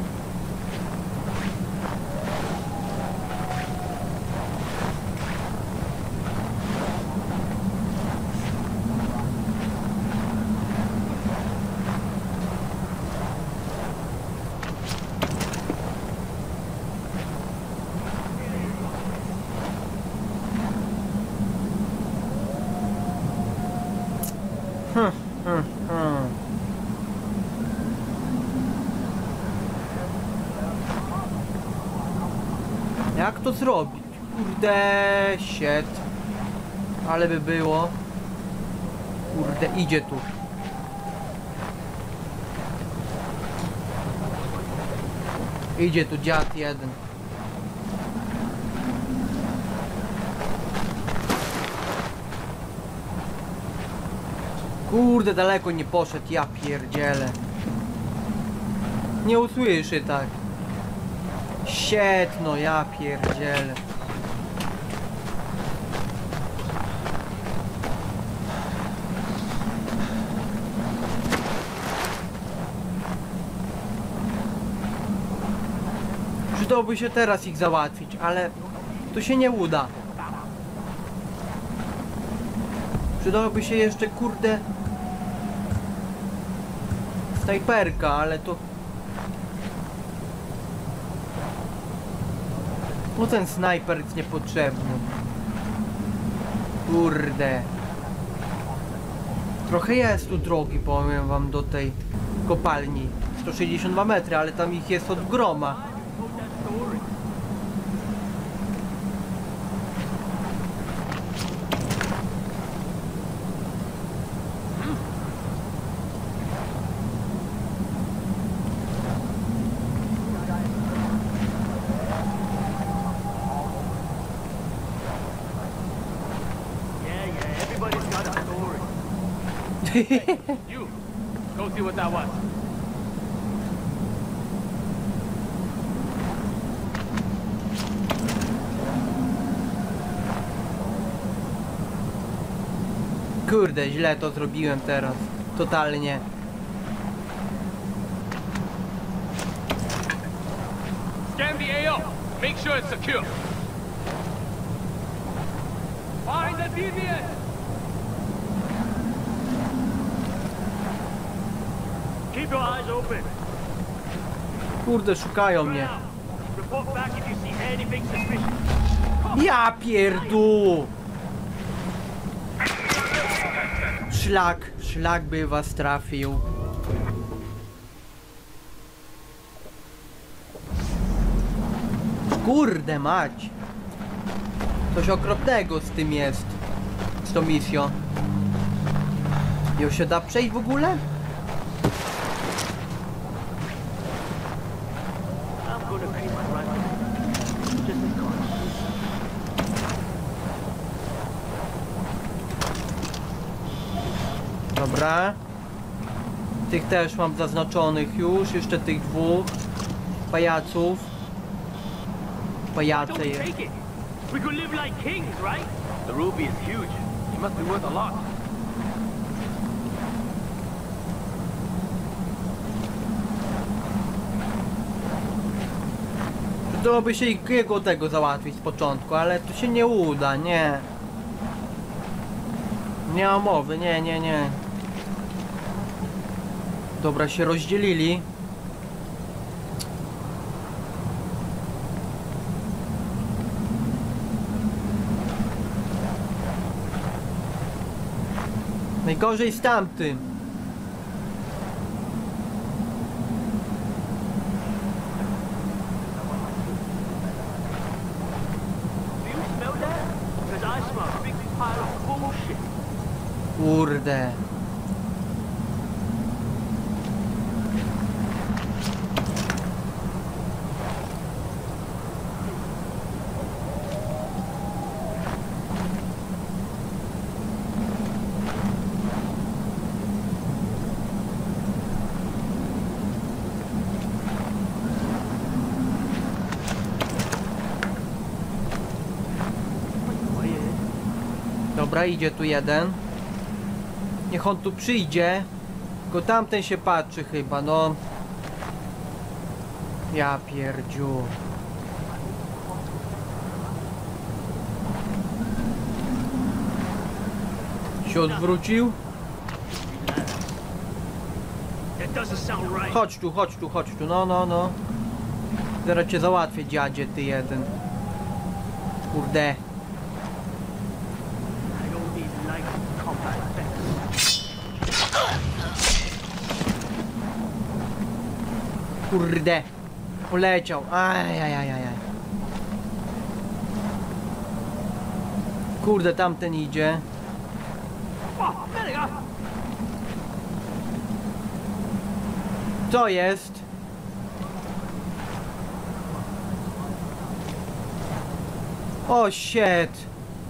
Jak to zrobić? Kurde, shit. Ale by było. Kurde, idzie tu. Idzie tu dziad jeden. Kurde, daleko nie poszedł, ja pierdzielę. Nie usłyszy tak. Sietno, ja pierdzielę. Przydałoby się teraz ich załatwić, ale to się nie uda. Przydałoby się jeszcze, kurde, snajperka, ale to... No ten snajper jest niepotrzebny. Kurde. Trochę jest tu drogi, powiem wam, do tej kopalni. 162 metry, ale tam ich jest od groma. You, go see what that was. Kurde, źle to zrobiłem teraz. Totalnie. Scan the AO. Make sure it's secure. Find the deviant. Keep your eyes open. Kurde, szukają mnie. Report back if you see anything suspicious. Ja pierdół! Szlak by was trafił. Kurde mać! Coś okropnego z tym jest. Z tą misją. Ją się da przejść w ogóle? I'm gonna keep my rifle. Just because. Dobra. Tych też mam zaznaczonych już. Jeszcze tych dwóch pajaców. Pajace Don't jest. take it. We could live like kings, right? The ruby is huge. It must be worth a lot. Przydałoby się jego tego załatwić z początku, ale to się nie uda, nie. Nie ma mowy, nie. Dobra, się rozdzielili. Najgorzej z tamtym. Do you smell that? Because I smell a big pile of bullshit. Kurde. Dobra, idzie tu jeden. Niech on tu przyjdzie. Tylko tamten się patrzy chyba, no. Ja pierdziu. Się odwrócił? That doesn't sound right. Chodź tu, no. Zaraz cię załatwię, dziadzie, ty jeden. Kurde. I only like combat effects. Kurde. Poleciał. Ajajajajaj. Kurde, tamten idzie. Oh, there they are. Co jest? O, shit.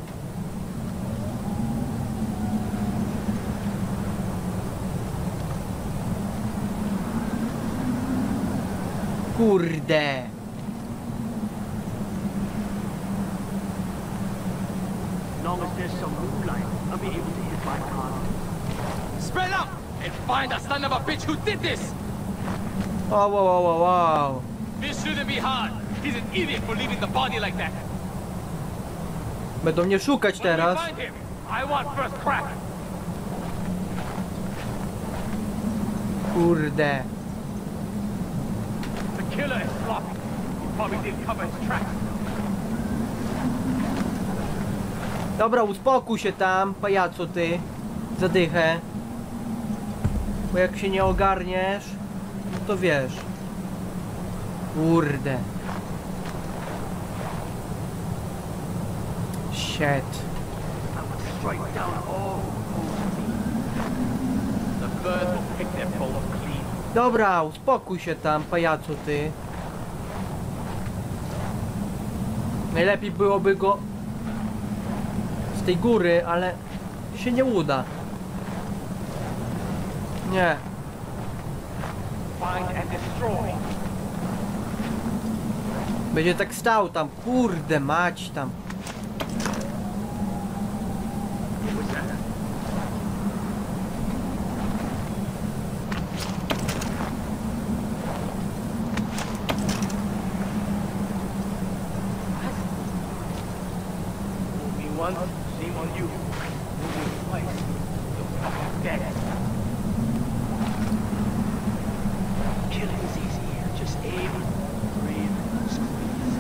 Kurde. Long as there's some moonlight, I'll be able to hit my target. Spread out and find the son of a bitch who did this! Wow, wow, wow, wow, wow. This shouldn't be hard. He's an idiot for leaving the body like that. Będą mnie szukać When we teraz. find him, I want first crack. Kurde. The killer is sloppy. He probably didn't cover his tracks. Dobra, uspokój się tam, pajacu ty. Zadychę. Bo jak się nie ogarniesz, no to wiesz. Kurde. Shit. I would strike down all who oppose me. The birds will pick their bones clean. Dobra, uspokój się tam, pajacu ty. Najlepiej byłoby go z tej góry, ale się nie uda. Nie. Find and destroy. Będzie tak stał tam, kurde mać tam. What was that? Move me once, shame on you. Move me twice, you're fucking dead. Killing is easy here. Just aim, breathe, squeeze.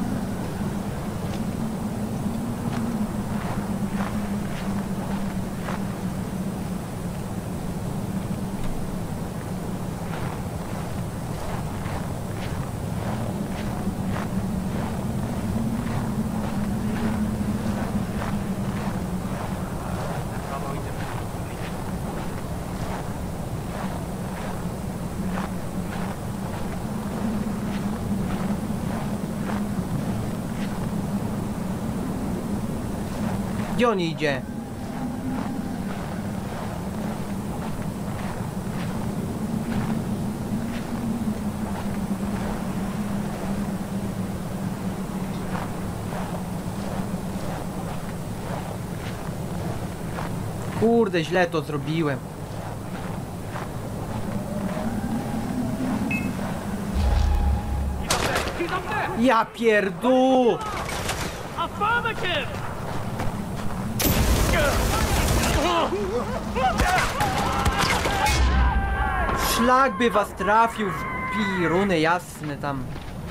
Gdzie on idzie? Kurde, źle to zrobiłem. Ja pierdół! Affirmative! Szlak by was trafił w piruny jasne tam.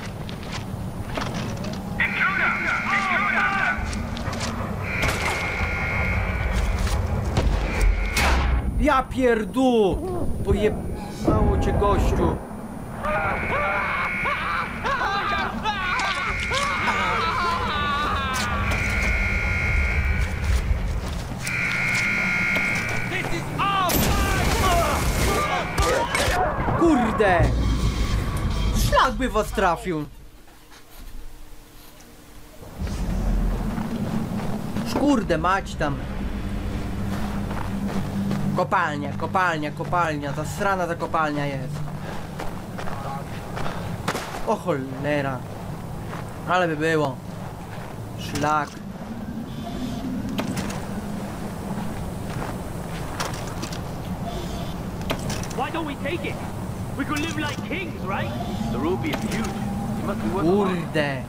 Ja pierdół! Pojebało cię gościu. Kurde! Szlak by was trafił. Kurde, mać tam. Kopalnia, kopalnia, kopalnia. Zasrana ta kopalnia jest. O cholera. Ale by było. Szlak. Why don't we take it? We could live like kings, right? The ruby is huge. You must be worth a lot. Kurde.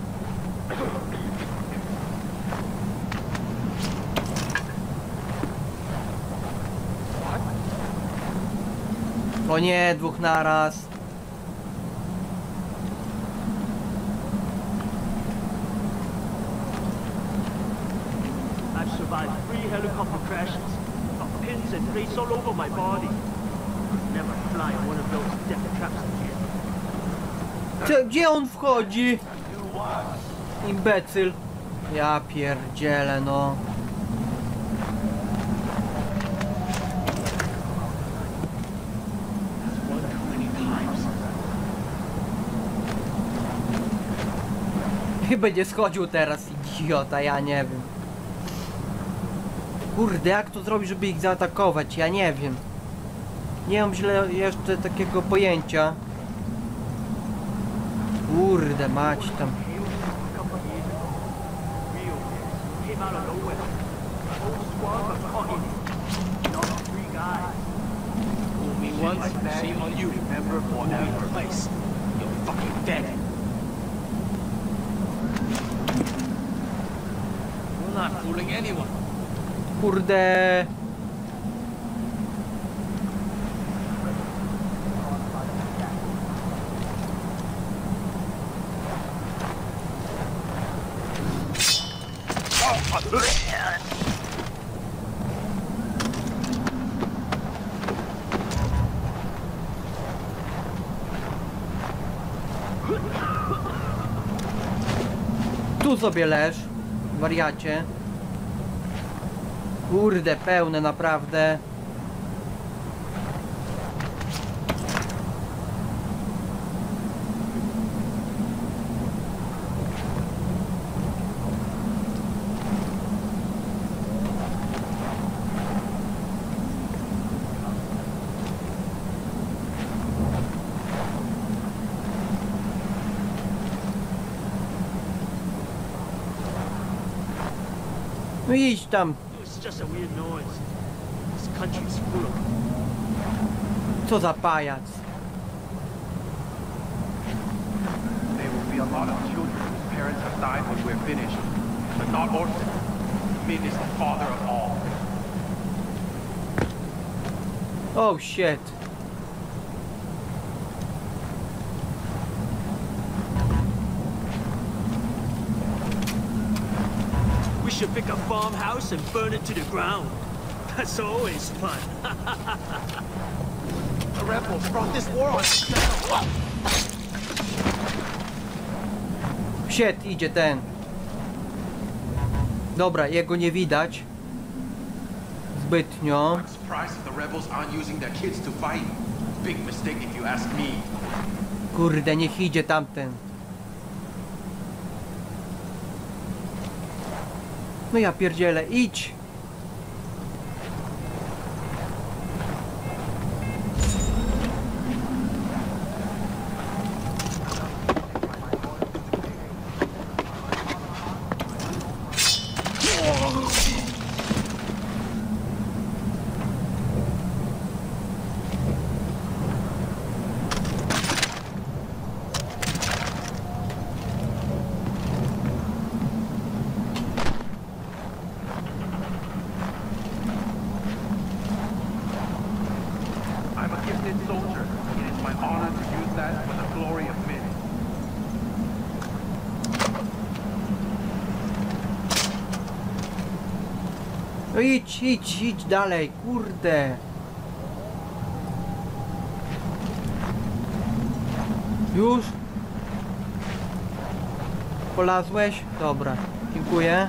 O nie, dwóch naraz. I've survived 3 helicopter crashes. Got pins and rays all over my body. Could never fly on one of those death traps again. Gdzie on wchodzi? Imbecyl. Ja pierdzielę, no. Chyba będzie schodził teraz, idiota, ja nie wiem. Kurde, jak to zrobić, żeby ich zaatakować? Ja nie wiem. Nie mam źle jeszcze takiego pojęcia. Kurde, mać tam. Came out of nowhere. The whole squad was caught in it. Not 3 guys. Fool me once, shame on you. Remember, forever. Place. You're fucking dead. We're not fooling anyone. Kurde. Tu sobie leż, wariacie. Kurde, pełne naprawdę. No idź tam. It's just a weird noise. This country's full of them. Co za pajac. There will be a lot of children whose parents have died when we're finished, but not orphans. Min is the father of all. Oh shit. We should pick a farmhouse and burn it to the ground. That's always fun. The rebels brought this war on themselves. Shit, idzie ten. Dobra, jego nie widać. Zbytnio. I'm surprised that the rebels aren't using their kids to fight. Big mistake if you ask me. Kurde, niech idzie tamten. No ja pierdzielę, idź! I'm a gifted soldier. It is my honor to use that for the glory of men. No idź, idź, idź dalej, kurde! Już? Polazłeś? Dobra, dziękuję.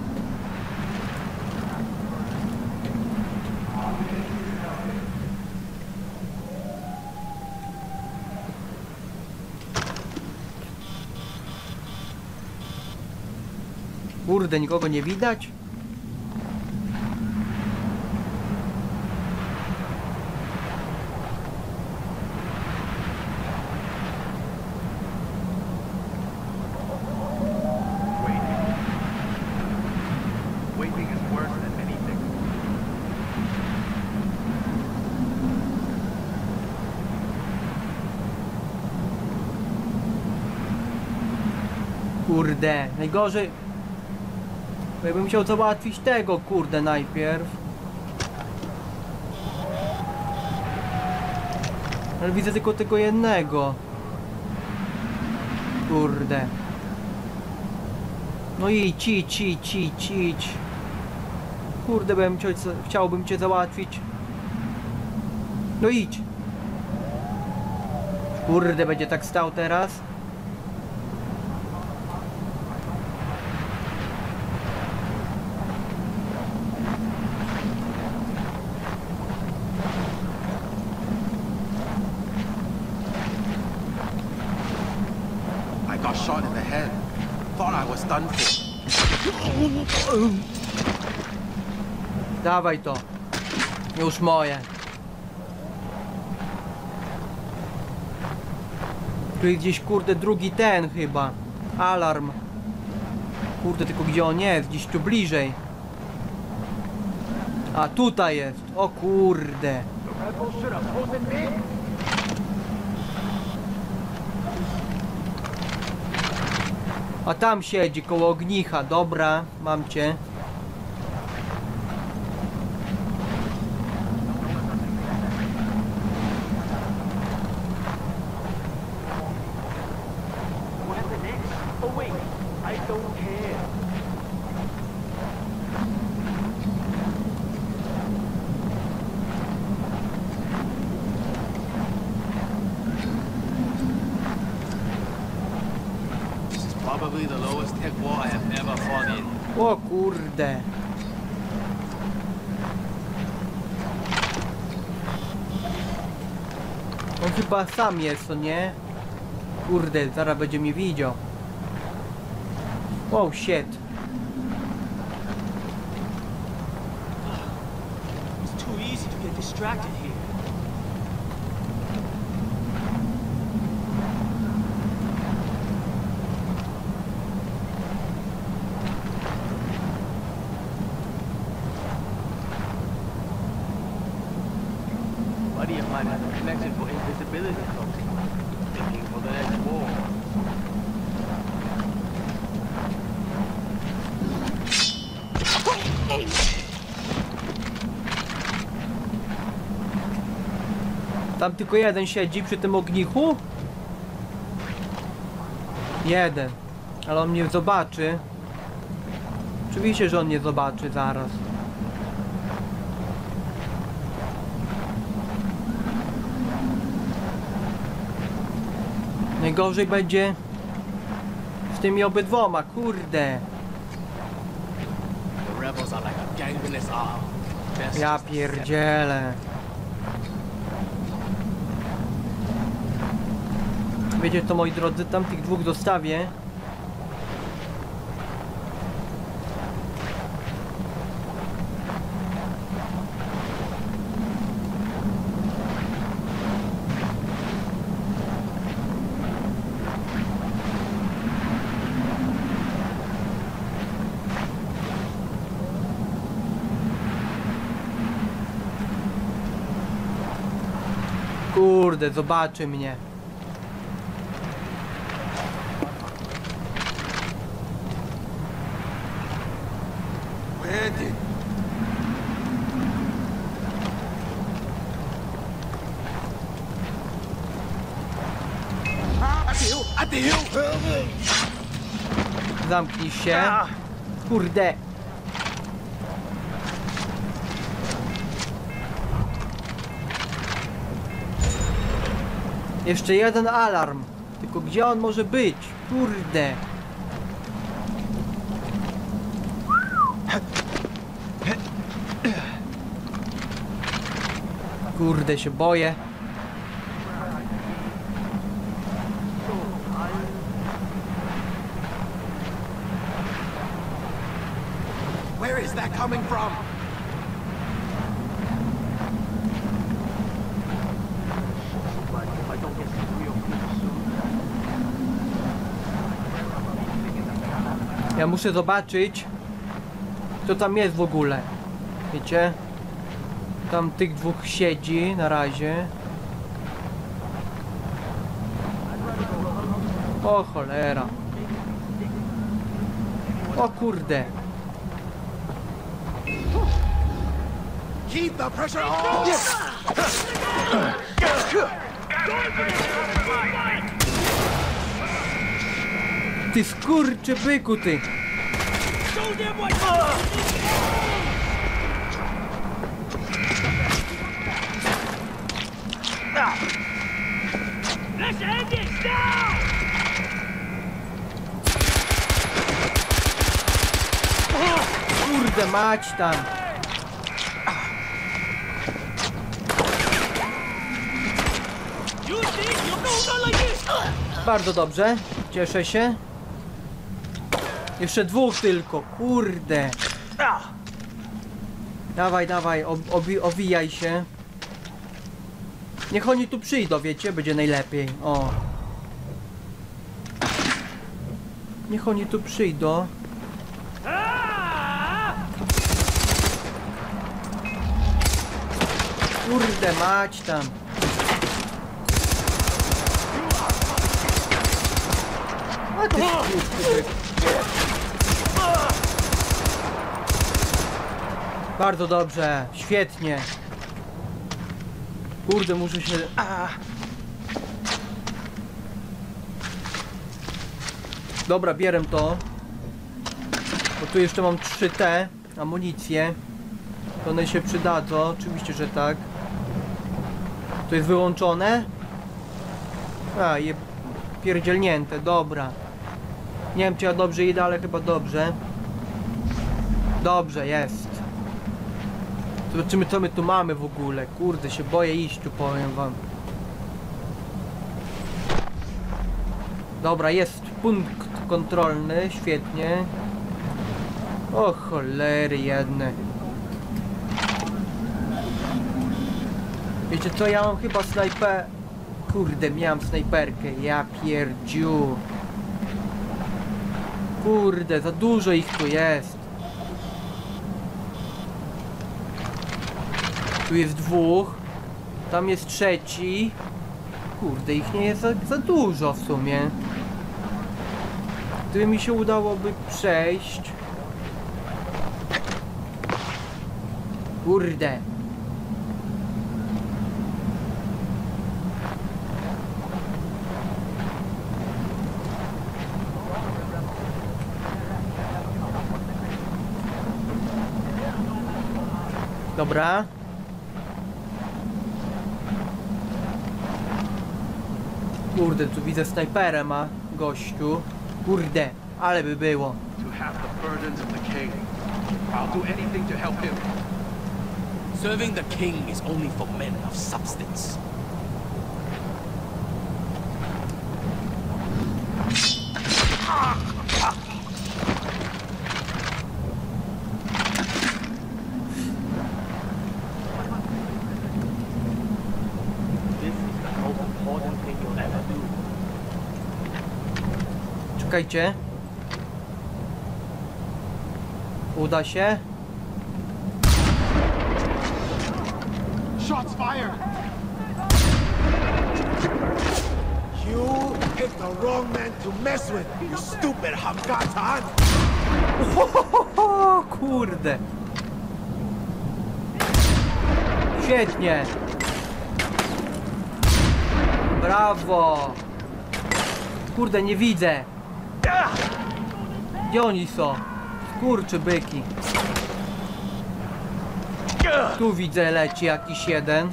Kurde, nikogo nie widać? Waiting is worse than anything. Kurde, najgorzej. Bo ja bym musiał załatwić tego, kurde, najpierw. Ale widzę tylko tego jednego. Kurde. No idź, idź, idź, idź, idź. Kurde, chciałbym cię załatwić. No idź. Kurde, będzie tak stał teraz. shot in the head. Thought I was done for. Dawaj to. Już moje. Tu jest gdzieś, kurde, drugi ten chyba. Alarm. Kurde, tylko gdzie on jest? Gdzieś tu bliżej. A tutaj jest. O kurde. A tam siedzi koło ognicha. Dobra, mam cię. Oh wait, I don't care. This is probably the lowest tech wall I have ever fought in. O kurde. On chyba sam jest, to nie? Kurde, zaraz będzie mnie widział. Oh shit. It's too easy to get distracted here. A buddy of mine has a connection for invisibility cloaking. Thinking for the next war. Tam tylko jeden siedzi przy tym ognichu? Jeden. Ale on mnie zobaczy. Oczywiście, że on mnie zobaczy zaraz. Najgorzej będzie z tymi obydwoma, kurde. The rebels are like a gang in this arm. Best Ja just to set pierdzielę. Wiecie co, moi drodzy, tam tych dwóch zostawię. Kurde, zobaczy mnie. Where did... Zamknij się. Kurde. Jeszcze jeden alarm. Tylko gdzie on może być? Kurde. Kurde, się boję. Where is that coming from? But if I don't get some real food soon. Ja muszę zobaczyć, kto tam jest w ogóle. Wiecie? Tam tych dwóch siedzi na razie. O cholera. O kurde. Keep the pressure on! Ty skurczy byku, ty. Let's end it now! Kurde mać tam. You think you're going on like this? Bardzo dobrze. Cieszę się. Jeszcze dwóch tylko, kurde. Dawaj, dawaj, owijaj się. Niech oni tu przyjdą, wiecie, będzie najlepiej. O. Niech oni tu przyjdą. Kurde mać tam. A ty bardzo dobrze, świetnie. Kurde, muszę się... Dobra, bierę to. Bo tu jeszcze mam 3T amunicję. To one się przydadzą, oczywiście, że tak. To jest wyłączone? A, je pierdzielnięte, dobra. Nie wiem, czy ja dobrze idę, ale chyba dobrze. Dobrze, jest. Zobaczymy, co my tu mamy w ogóle. Kurde, się boję iść tu, powiem wam. Dobra, jest punkt kontrolny, świetnie. O cholery jedne. Wiecie co, ja mam chyba snajper... Kurde, miałem snajperkę, ja pierdziu. Kurde, za dużo ich tu jest. Tu jest dwóch. Tam jest trzeci. Kurde, ich nie jest za dużo w sumie. Gdyby mi się udałoby przejść. Kurde. Dobra. Kurde, tu widzę snajperę ma gościu. Kurde, ale by było. To have the burdens of the king. I'll do anything to help him. Serving the king is only for men of substance. This is the most important thing you'll ever do. Czekajcie. Uda się? Shots fired! You picked the wrong man to mess with, you stupid Hamkatan! O kurde. Świetnie. Brawo. Kurde, nie widzę. Gdzie oni są? Kurczy byki. Tu widzę, leci jakiś jeden.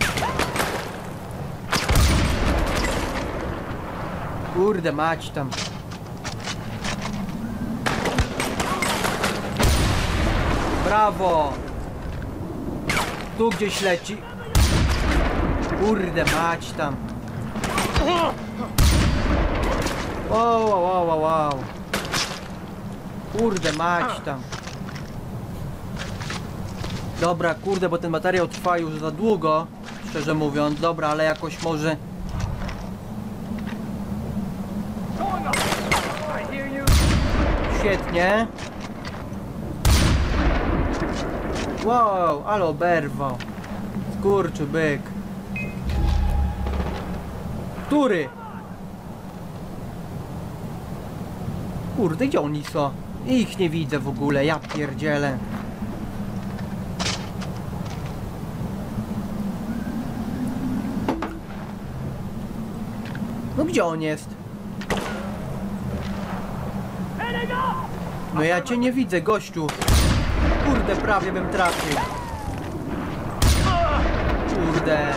Kurde, mać tam. Brawo. Tu gdzieś leci. Kurde, mać tam. Wow, wow, wow, wow. Kurde, mać tam. Dobra, kurde, bo ten materiał trwa już za długo, szczerze mówiąc. Dobra, ale jakoś może... Świetnie. Wow, ale oberwał. Skurczy byk. Który? Kurde, gdzie oni są? Ich nie widzę w ogóle, ja pierdzielę. No gdzie on jest? No ja cię nie widzę, gościu. Kurde, prawie bym trafił. Kurde.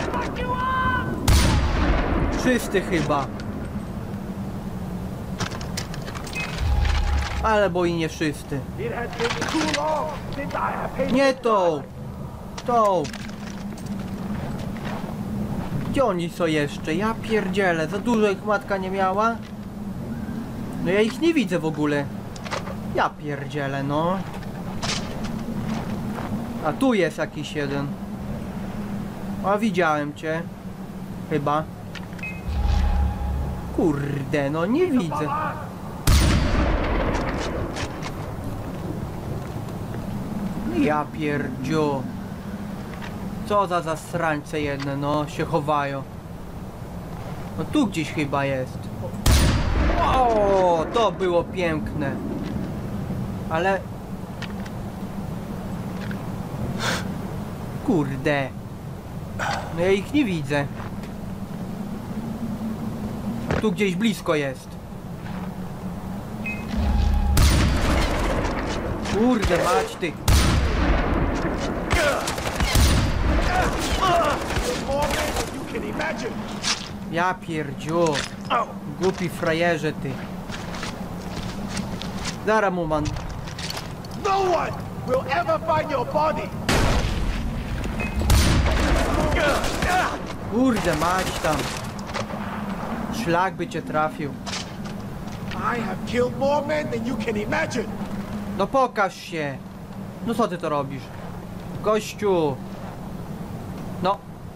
Czysty chyba. Ale bo i nie wszyscy. Nie tą! Tą! Gdzie oni są jeszcze? Ja pierdzielę, za dużo ich matka nie miała? No ja ich nie widzę w ogóle. Ja pierdzielę, no. A tu jest jakiś jeden. A widziałem cię. Chyba. Kurde, no nie widzę. Ja pierdziu. Co za zasrańce jedne, no, się chowają. No tu gdzieś chyba jest. O, to było piękne. Ale... Kurde. No ja ich nie widzę. Tu gdzieś blisko jest. Kurde mać ty. Ja pierdziu. Głupi frajerze ty. Zaraz mu man. No one will ever find your body. Kurde mać tam. Szlak by cię trafił. I have killed more men than you can imagine. No pokaż się. No co ty to robisz? Gościu. No.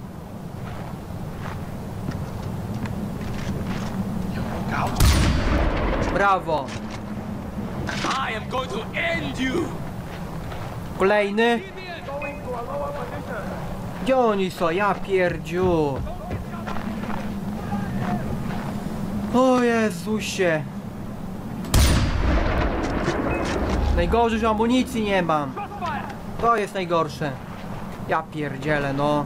Brawo. I am going to end you. Kolejny. Gdzie oni są? Ja pierdziu. O Jezusie. Najgorzej, że amunicji nie mam. To jest najgorsze. Ja pierdzielę, no.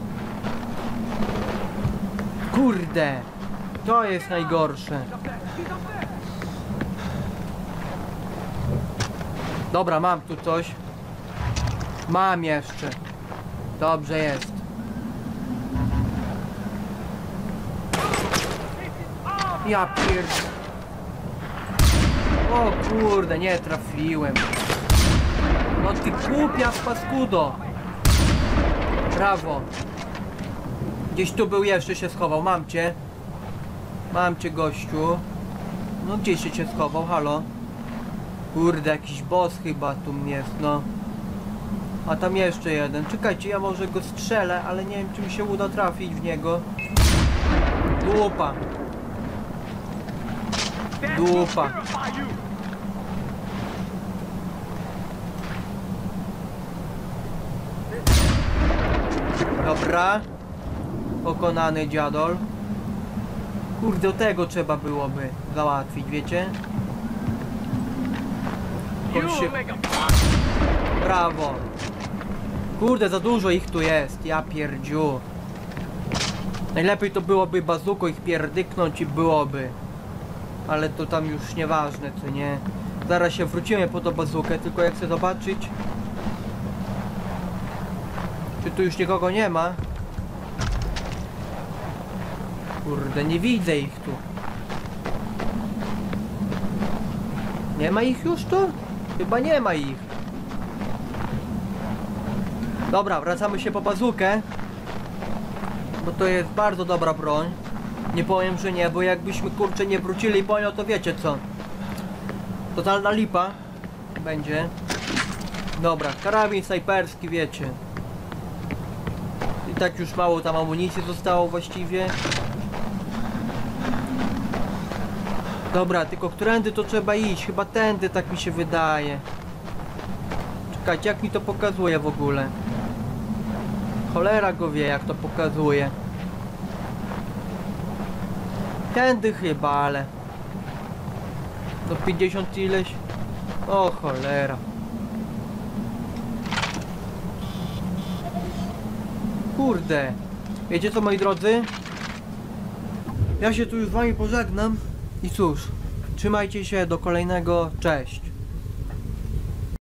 Kurde. To jest najgorsze. Dobra, mam tu coś. Mam jeszcze. Dobrze jest. Ja pierd... O kurde, nie trafiłem. No ty głupia paskudo. Brawo. Gdzieś tu był jeszcze, się schował. Mam cię. Mam cię, gościu. No gdzieś się cię schował, halo. Kurde, jakiś boss chyba tu jest, no. A tam jeszcze jeden. Czekajcie, ja może go strzelę, ale nie wiem, czy mi się uda trafić w niego. Dupa. Dupa. Dobra. Pokonany dziadol. Kurde, tego trzeba byłoby załatwić, wiecie? Się... Brawo. Kurde, za dużo ich tu jest, ja pierdziu. Najlepiej to byłoby bazuką ich pierdyknąć i byłoby. Ale to tam już nieważne, co nie? Zaraz się wrócimy po tą bazukę, tylko jak chcę zobaczyć, czy tu już nikogo nie ma. Kurde, nie widzę ich tu. Nie ma ich już tu? Chyba nie ma ich. Dobra, wracamy się po bazukę. Bo to jest bardzo dobra broń. Nie powiem, że nie, bo jakbyśmy kurczę nie wrócili po nią, to wiecie co. Totalna lipa będzie. Dobra, karabin snajperski, wiecie. I tak już mało tam amunicji zostało właściwie. Dobra, tylko którędy to trzeba iść? Chyba tędy, tak mi się wydaje. Czekajcie, jak mi to pokazuje w ogóle? Cholera go wie, jak to pokazuje. Tędy chyba, ale... Do 50 ileś... O cholera. Kurde. Wiecie co, moi drodzy? Ja się tu już z wami pożegnam. I cóż, trzymajcie się, do kolejnego, cześć.